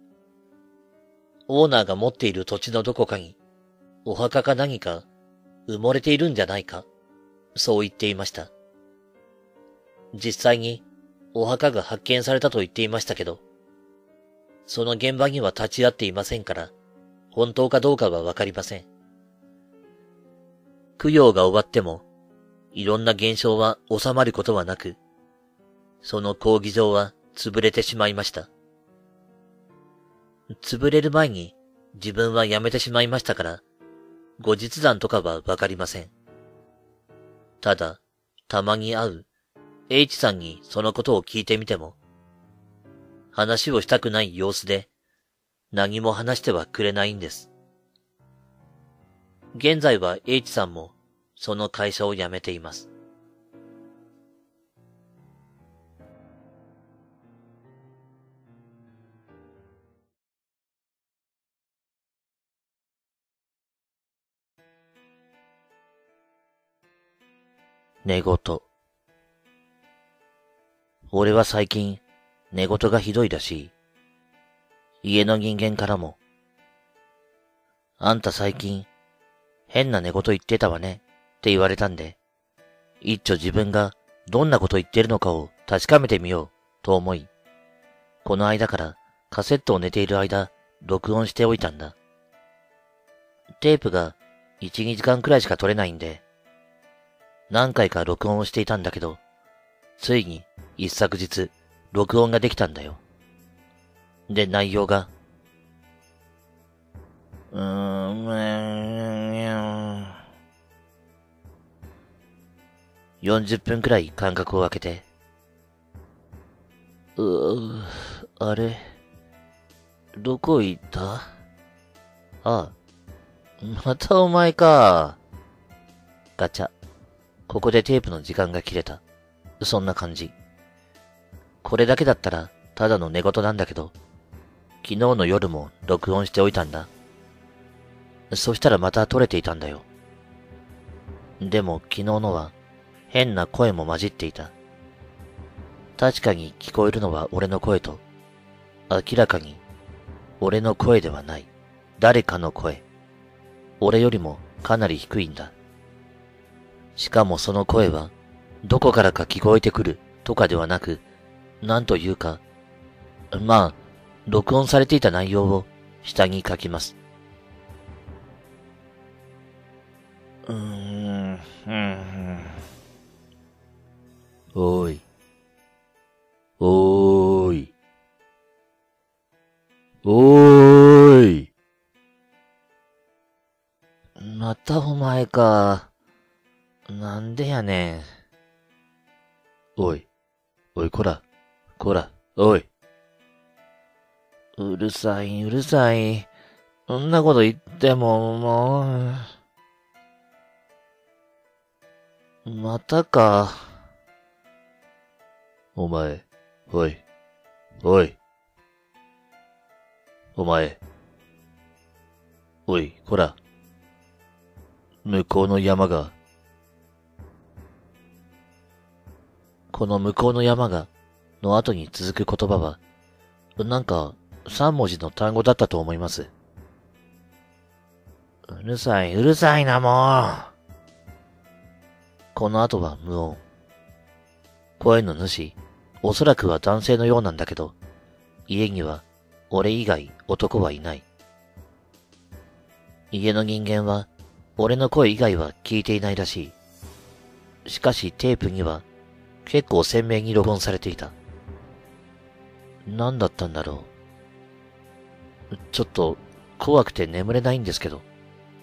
オーナーが持っている土地のどこかに、お墓か何か埋もれているんじゃないか、そう言っていました。実際にお墓が発見されたと言っていましたけど、その現場には立ち会っていませんから、本当かどうかはわかりません。供養が終わっても、いろんな現象は収まることはなく、その講義場は潰れてしまいました。潰れる前に自分は辞めてしまいましたから、後日談とかはわかりません。ただ、たまに会う H さんにそのことを聞いてみても、話をしたくない様子で、何も話してはくれないんです。現在は H さんもその会社を辞めています。寝言。俺は最近、寝言がひどいらしい。家の人間からも、あんた最近、変な寝言言ってたわね、って言われたんで、一丁自分がどんなこと言ってるのかを確かめてみよう、と思い、この間からカセットを寝ている間、録音しておいたんだ。テープがいち、にじかんくらいしか撮れないんで、何回か録音をしていたんだけど、ついに一昨日、録音ができたんだよ。で、内容が、うーん、よんじゅっぷんくらい間隔を空けて、うー、あれ、どこ行った？あ、またお前か。ガチャ。ここでテープの時間が切れた。そんな感じ。これだけだったら、ただの寝言なんだけど、昨日の夜も録音しておいたんだ。そしたらまた撮れていたんだよ。でも昨日のは、変な声も混じっていた。確かに聞こえるのは俺の声と、明らかに、俺の声ではない。誰かの声。俺よりもかなり低いんだ。しかもその声は、どこからか聞こえてくるとかではなく、なんというか、まあ、録音されていた内容を下に書きます。うーん、うーん。おーい。おーい。おーい。またお前か。なんでやねん。おい。おい、こら。こら。おい。うるさい、うるさい。そんなこと言っても、もう。またか。 お前、おい、おい。お前。おい、こら。向こうの山が。この向こうの山が、の後に続く言葉は、なんか、三文字の単語だったと思います。うるさい、うるさいな、もう。この後は無音。声の主、おそらくは男性のようなんだけど、家には俺以外男はいない。家の人間は俺の声以外は聞いていないらしい。しかしテープには結構鮮明に録音されていた。何だったんだろう。ちょっと怖くて眠れないんですけど。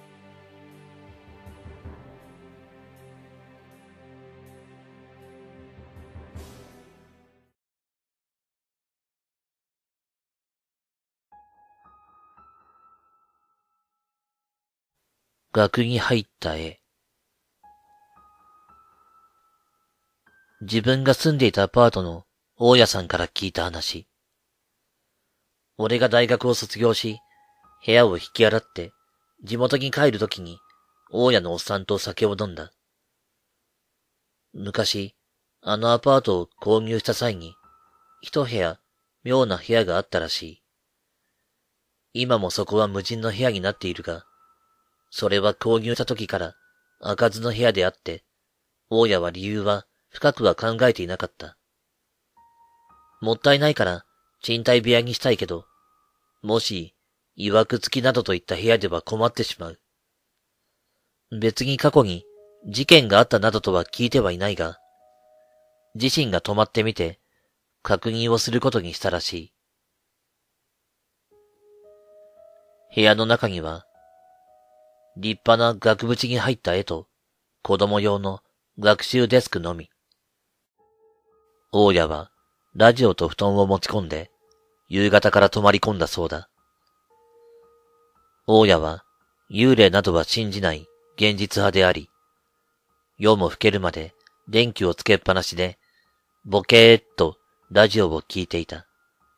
額に入った絵。自分が住んでいたアパートの大家さんから聞いた話。俺が大学を卒業し、部屋を引き払って地元に帰るときに大家のおっさんと酒を飲んだ。昔、あのアパートを購入した際に、一部屋、妙な部屋があったらしい。今もそこは無人の部屋になっているが、それは購入した時から開かずの部屋であって、大家は理由は深くは考えていなかった。もったいないから賃貸部屋にしたいけど、もし、曰く付きなどといった部屋では困ってしまう。別に過去に事件があったなどとは聞いてはいないが、自身が泊まってみて確認をすることにしたらしい。部屋の中には、立派な額縁に入った絵と子供用の学習デスクのみ。大家はラジオと布団を持ち込んで夕方から泊まり込んだそうだ。大家は幽霊などは信じない現実派であり、夜も更けるまで電気をつけっぱなしでボケーっとラジオを聞いていた。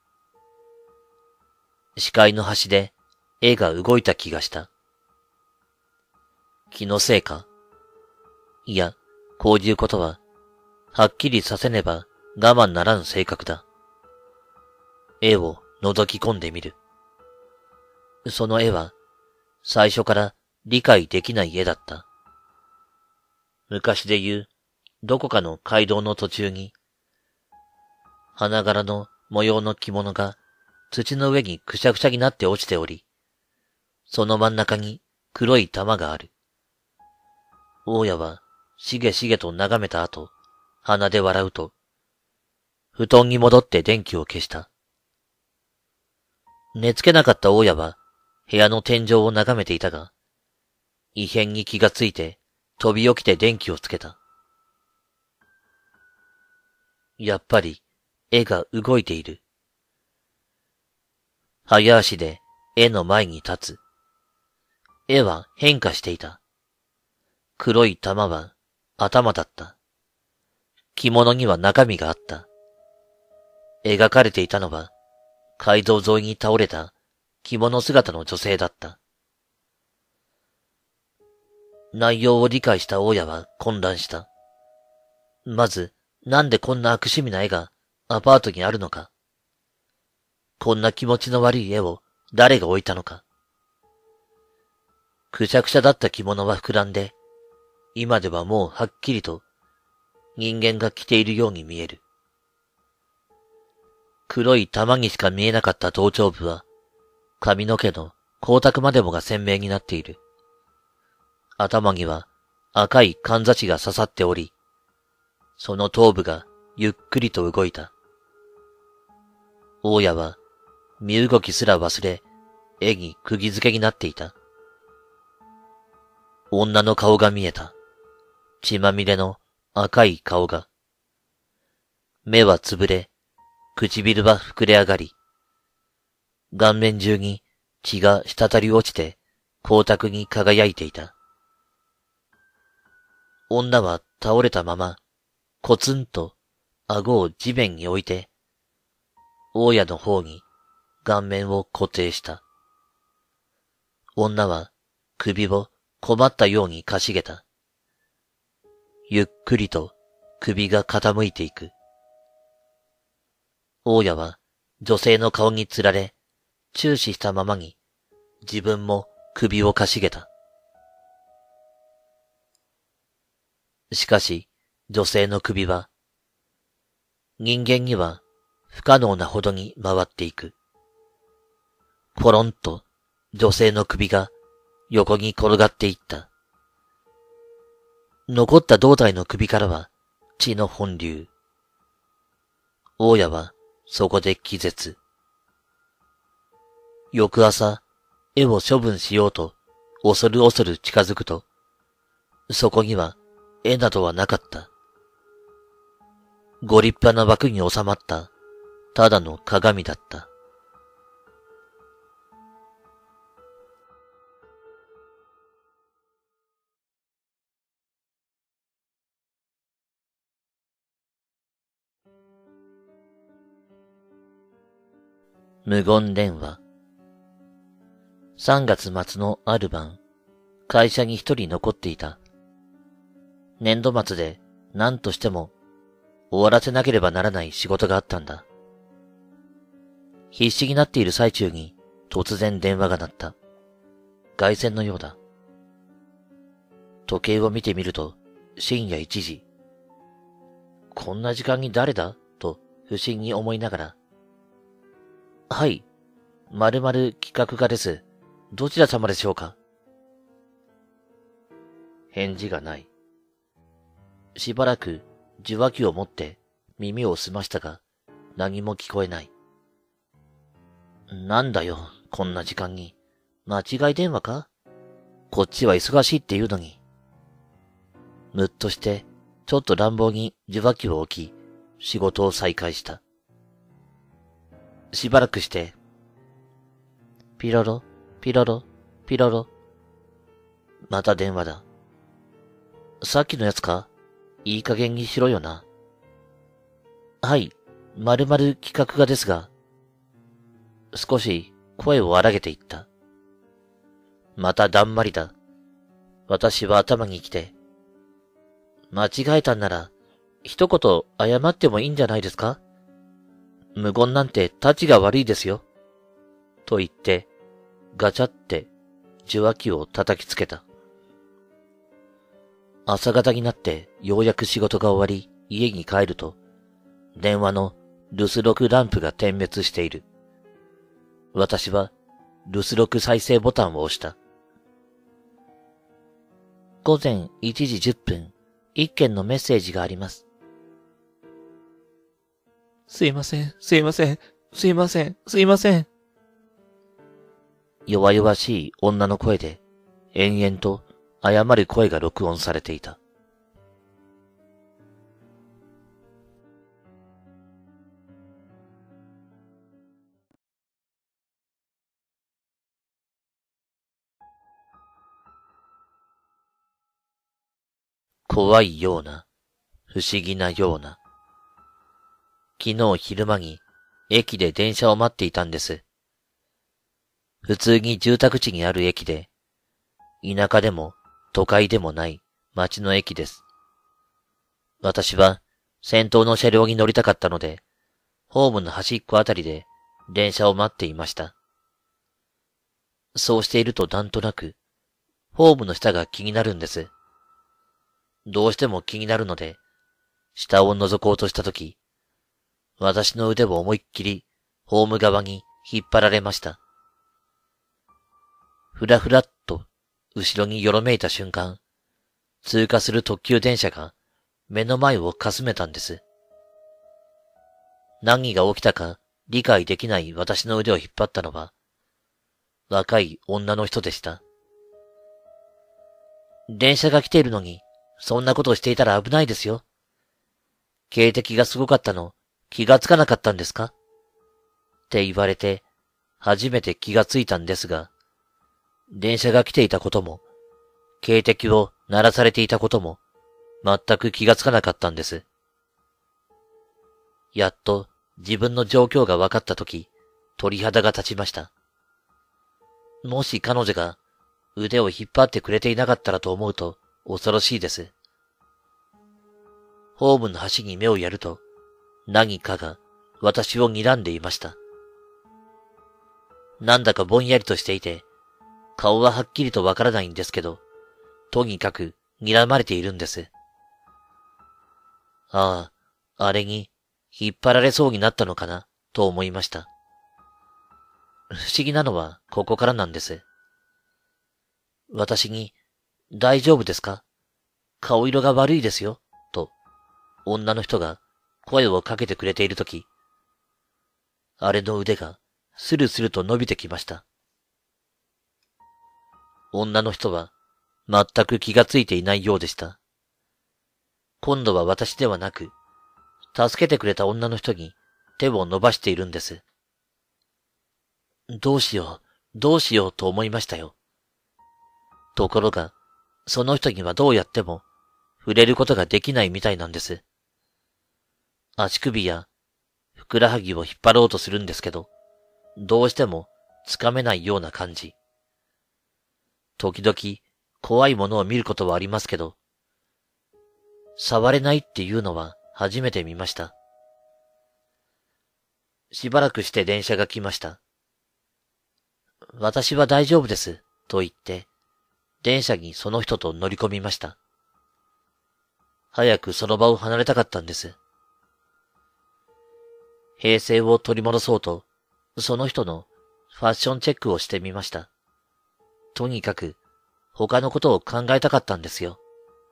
視界の端で絵が動いた気がした。気のせいか？いや、こういうことは、はっきりさせねば我慢ならん性格だ。絵を覗き込んでみる。その絵は、最初から理解できない絵だった。昔で言う、どこかの街道の途中に、花柄の模様の着物が土の上にくしゃくしゃになって落ちており、その真ん中に黒い玉がある。大家はしげしげと眺めた後、鼻で笑うと、布団に戻って電気を消した。寝つけなかった大家は部屋の天井を眺めていたが、異変に気がついて飛び起きて電気をつけた。やっぱり絵が動いている。早足で絵の前に立つ。絵は変化していた。黒い玉は頭だった。着物には中身があった。描かれていたのは、街道沿いに倒れた着物姿の女性だった。内容を理解した大家は混乱した。まず、なんでこんな悪趣味な絵がアパートにあるのか。こんな気持ちの悪い絵を誰が置いたのか。くしゃくしゃだった着物は膨らんで、今ではもうはっきりと人間が着ているように見える。黒い玉にしか見えなかった頭頂部は、髪の毛の光沢までもが鮮明になっている。頭には赤いかんざしが刺さっており、その頭部がゆっくりと動いた。大家は身動きすら忘れ、絵に釘付けになっていた。女の顔が見えた。血まみれの赤い顔が。目はつぶれ、唇は膨れ上がり、顔面中に血が滴り落ちて光沢に輝いていた。女は倒れたまま、コツンと顎を地面に置いて、大家の方に顔面を固定した。女は首を困ったようにかしげた。ゆっくりと首が傾いていく。大家は女性の顔につられ、注視したままに自分も首をかしげた。しかし女性の首は人間には不可能なほどに回っていく。ポロンと女性の首が横に転がっていった。残った胴体の首からは血の本流。大家はそこで気絶。翌朝、絵を処分しようと恐る恐る近づくと、そこには絵などはなかった。ご立派な枠に収まったただの鏡だった。無言電話。さんがつ末のある晩、会社に一人残っていた。年度末で何としても終わらせなければならない仕事があったんだ。必死になっている最中に突然電話が鳴った。凱旋のようだ。時計を見てみると深夜いちじ。こんな時間に誰だと不審に思いながら、はい、〇〇企画課です。どちら様でしょうか？返事がない。しばらく受話器を持って耳を澄ましたが、何も聞こえない。なんだよ、こんな時間に。間違い電話か？こっちは忙しいって言うのに。むっとして、ちょっと乱暴に受話器を置き、仕事を再開した。しばらくして、ピロロ、ピロロ、ピロロ。また電話だ。さっきのやつか？いい加減にしろよな。はい、〇〇企画課ですが、少し声を荒げていった。まただんまりだ。私は頭に来て、間違えたんなら、一言謝ってもいいんじゃないですか？無言なんてタチが悪いですよ。と言って、ガチャって受話器を叩きつけた。朝方になってようやく仕事が終わり家に帰ると、電話の留守録ランプが点滅している。私は留守録再生ボタンを押した。午前いちじじゅっぷん、一件のメッセージがあります。すいません、すいません、すいません、すいません。弱々しい女の声で、延々と謝る声が録音されていた。怖いような、不思議なような。昨日昼間に駅で電車を待っていたんです。普通に住宅地にある駅で、田舎でも都会でもない町の駅です。私は先頭の車両に乗りたかったので、ホームの端っこあたりで電車を待っていました。そうしているとなんとなく、ホームの下が気になるんです。どうしても気になるので、下を覗こうとしたとき、私の腕を思いっきりホーム側に引っ張られました。ふらふらっと後ろによろめいた瞬間、通過する特急電車が目の前をかすめたんです。何が起きたか理解できない私の腕を引っ張ったのは、若い女の人でした。電車が来ているのに、そんなことをしていたら危ないですよ。警笛がすごかったの、気がつかなかったんですか？って言われて、初めて気がついたんですが、電車が来ていたことも、警笛を鳴らされていたことも、全く気がつかなかったんです。 やっと自分の状況が分かったとき、鳥肌が立ちました。もし彼女が腕を引っ張ってくれていなかったらと思うと恐ろしいです。ホームの端に目をやると、何かが私を睨んでいました。なんだかぼんやりとしていて、顔ははっきりとわからないんですけど、とにかく睨まれているんです。ああ、あれに引っ張られそうになったのかな、と思いました。不思議なのはここからなんです。私に、大丈夫ですか？顔色が悪いですよ、と、女の人が声をかけてくれているとき、あれの腕がスルスルと伸びてきました。女の人は全く気がついていないようでした。今度は私ではなく、助けてくれた女の人に手を伸ばしているんです。どうしよう、どうしようと思いましたよ。ところが、その人にはどうやっても触れることができないみたいなんです。足首やふくらはぎを引っ張ろうとするんですけど、どうしてもつかめないような感じ。時々怖いものを見ることはありますけど、触れないっていうのは初めて見ました。しばらくして電車が来ました。私は大丈夫です、と言って、電車にその人と乗り込みました。早くその場を離れたかったんです。平静を取り戻そうと、その人のファッションチェックをしてみました。とにかく、他のことを考えたかったんですよ。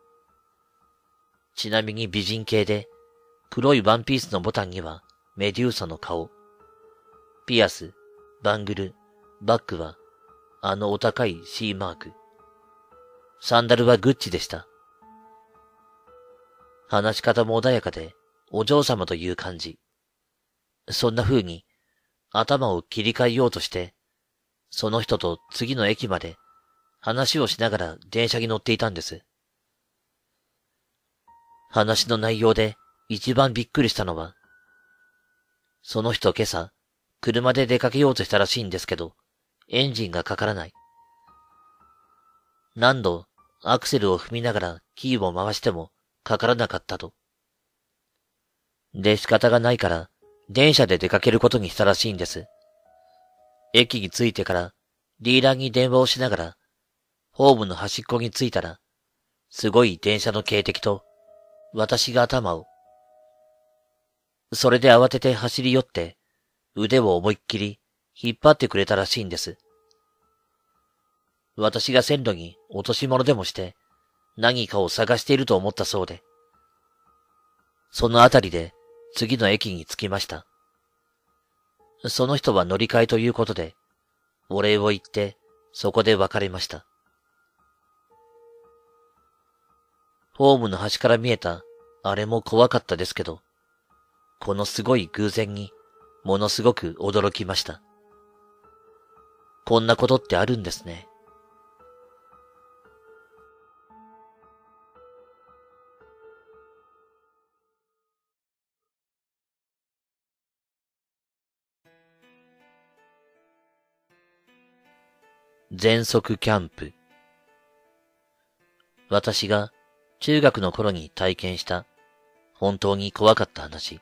ちなみに美人系で、黒いワンピースのボタンにはメデューサの顔。ピアス、バングル、バッグは、あのお高い C マーク。サンダルはグッチでした。話し方も穏やかで、お嬢様という感じ。そんな風に、頭を切り替えようとして、その人と次の駅まで話をしながら電車に乗っていたんです。話の内容で一番びっくりしたのは、その人今朝、車で出かけようとしたらしいんですけど、エンジンがかからない。何度アクセルを踏みながらキーを回してもかからなかったと。で仕方がないから電車で出かけることにしたらしいんです。駅に着いてからディーラーに電話をしながらホームの端っこに着いたらすごい電車の警笛と私が頭を。それで慌てて走り寄って腕を思いっきり引っ張ってくれたらしいんです。私が線路に落とし物でもして何かを探していると思ったそうで、そのあたりで次の駅に着きました。その人は乗り換えということで、お礼を言ってそこで別れました。ホームの端から見えたあれも怖かったですけど、このすごい偶然にものすごく驚きました。こんなことってあるんですね。全速キャンプ。私が中学の頃に体験した本当に怖かった話。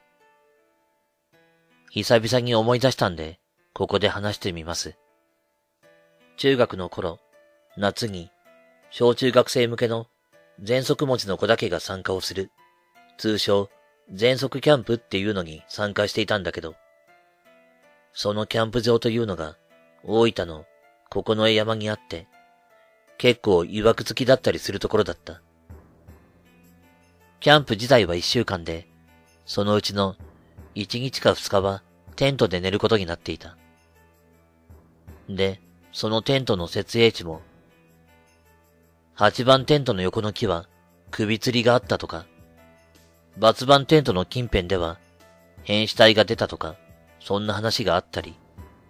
久々に思い出したんで、ここで話してみます。中学の頃、夏に小中学生向けの全速持ちの子だけが参加をする、通称全速キャンプっていうのに参加していたんだけど、そのキャンプ場というのが大分の九重山にあって、結構曰く付きだったりするところだった。キャンプ自体は一週間で、そのうちの一日か二日はテントで寝ることになっていた。で、そのテントの設営地も、八番テントの横の木は首吊りがあったとか、抜番テントの近辺では変死体が出たとか、そんな話があったり、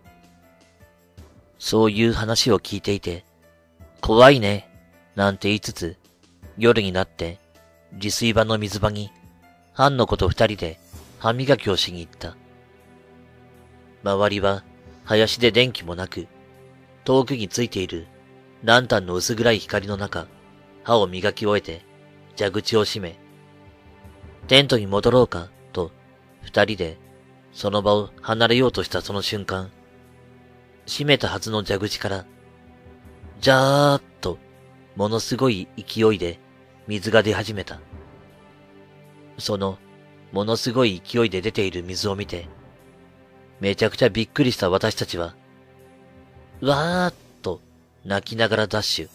そういう話を聞いていて、怖いね、なんて言いつつ、夜になって、自炊場の水場に、班の子と二人で歯磨きをしに行った。周りは林で電気もなく、遠くについているランタンの薄暗い光の中、歯を磨き終えて蛇口を閉め、テントに戻ろうかと二人でその場を離れようとしたその瞬間、閉めたはずの蛇口から、ジャーっとものすごい勢いで水が出始めた。そのものすごい勢いで出ている水を見て、めちゃくちゃびっくりした私たちは、わーっと泣きながらダッシュ。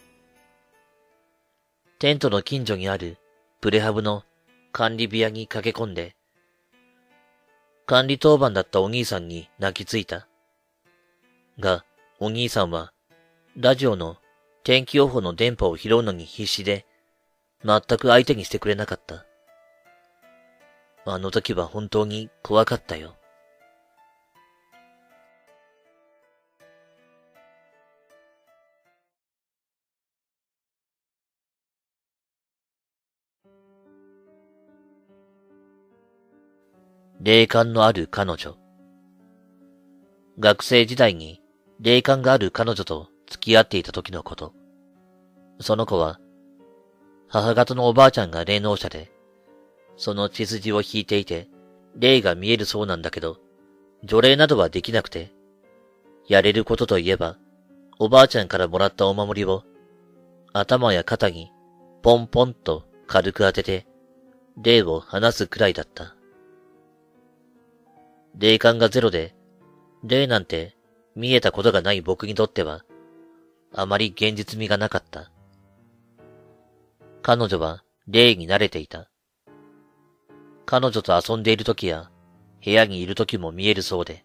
テントの近所にあるプレハブの管理部屋に駆け込んで、管理当番だったお兄さんに泣きついた。が、お兄さんは、ラジオの天気予報の電波を拾うのに必死で、全く相手にしてくれなかった。あの時は本当に怖かったよ。霊感のある彼女。学生時代に霊感がある彼女と付き合っていた時のこと。その子は、母方のおばあちゃんが霊能者で、その血筋を引いていて、霊が見えるそうなんだけど、除霊などはできなくて、やれることといえば、おばあちゃんからもらったお守りを、頭や肩にポンポンと軽く当てて、霊を離すくらいだった。霊感がゼロで、霊なんて見えたことがない僕にとっては、あまり現実味がなかった。彼女は霊に慣れていた。彼女と遊んでいる時や、部屋にいる時も見えるそうで。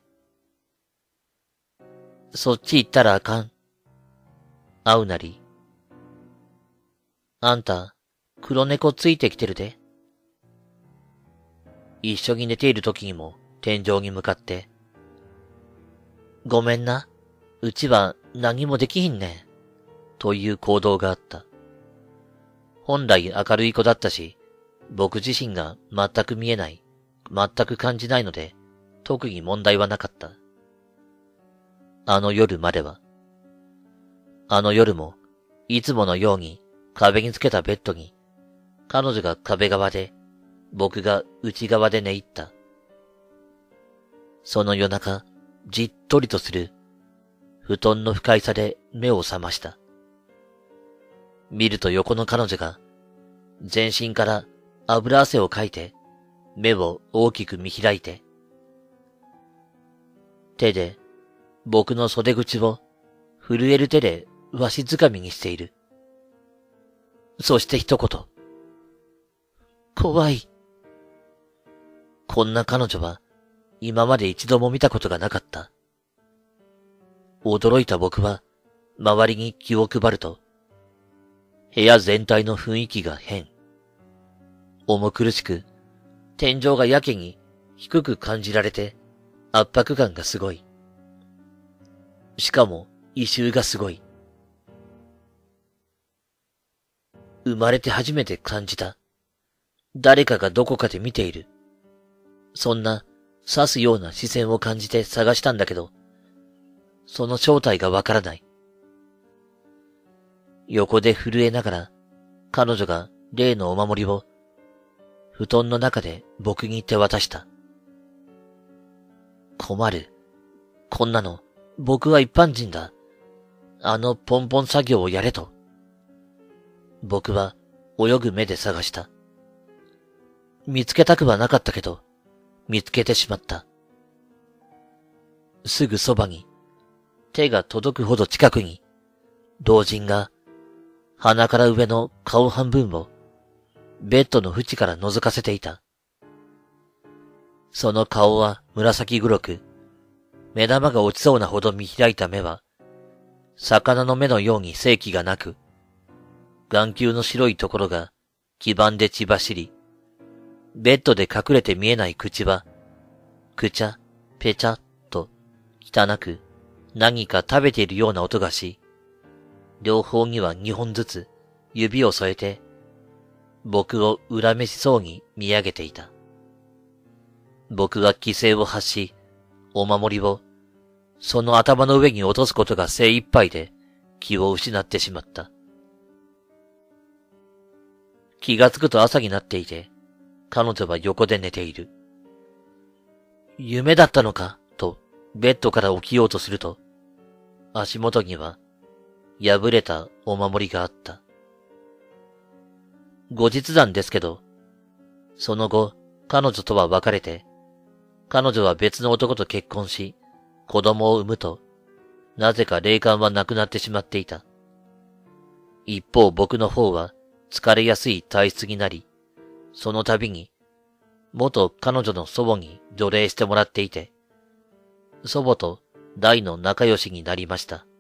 そっち行ったらあかん。会うなり。あんた、黒猫ついてきてるで。一緒に寝ている時にも天井に向かって。ごめんな。うちは何もできひんね。という行動があった。本来明るい子だったし、僕自身が全く見えない、全く感じないので、特に問題はなかった。あの夜までは。あの夜も、いつものように壁につけたベッドに、彼女が壁側で、僕が内側で寝入った。その夜中、じっとりとする、布団の不快さで目を覚ました。見ると横の彼女が、全身から油汗をかいて、目を大きく見開いて、手で僕の袖口を震える手でわしづかみにしている。そして一言。怖い。こんな彼女は今まで一度も見たことがなかった。驚いた僕は周りに気を配ると、部屋全体の雰囲気が変。重苦しく、天井がやけに低く感じられて圧迫感がすごい。しかも異臭がすごい。生まれて初めて感じた。誰かがどこかで見ている。そんな刺すような視線を感じて探したんだけど、その正体がわからない。横で震えながら、彼女が例のお守りを、布団の中で僕に手渡した。困る。こんなの、僕は一般人だ。あのポンポン作業をやれと。僕は泳ぐ目で探した。見つけたくはなかったけど、見つけてしまった。すぐそばに、手が届くほど近くに、老人が、鼻から上の顔半分を、ベッドの縁から覗かせていた。その顔は紫黒く、目玉が落ちそうなほど見開いた目は、魚の目のように生気がなく、眼球の白いところが黄ばんで血走り、ベッドで隠れて見えない口は、くちゃ、ぺちゃっと、汚く、何か食べているような音がし、両方には二本ずつ指を添えて、僕を恨めしそうに見上げていた。 僕は規制を発し、お守りを、その頭の上に落とすことが精一杯で気を失ってしまった。気がつくと朝になっていて、彼女は横で寝ている。夢だったのかとベッドから起きようとすると、足元には破れたお守りがあった。後日談ですけど、その後彼女とは別れて、彼女は別の男と結婚し、子供を産むと、なぜか霊感はなくなってしまっていた。一方僕の方は疲れやすい体質になり、その度に元彼女の祖母に除霊してもらっていて、祖母と大の仲良しになりました。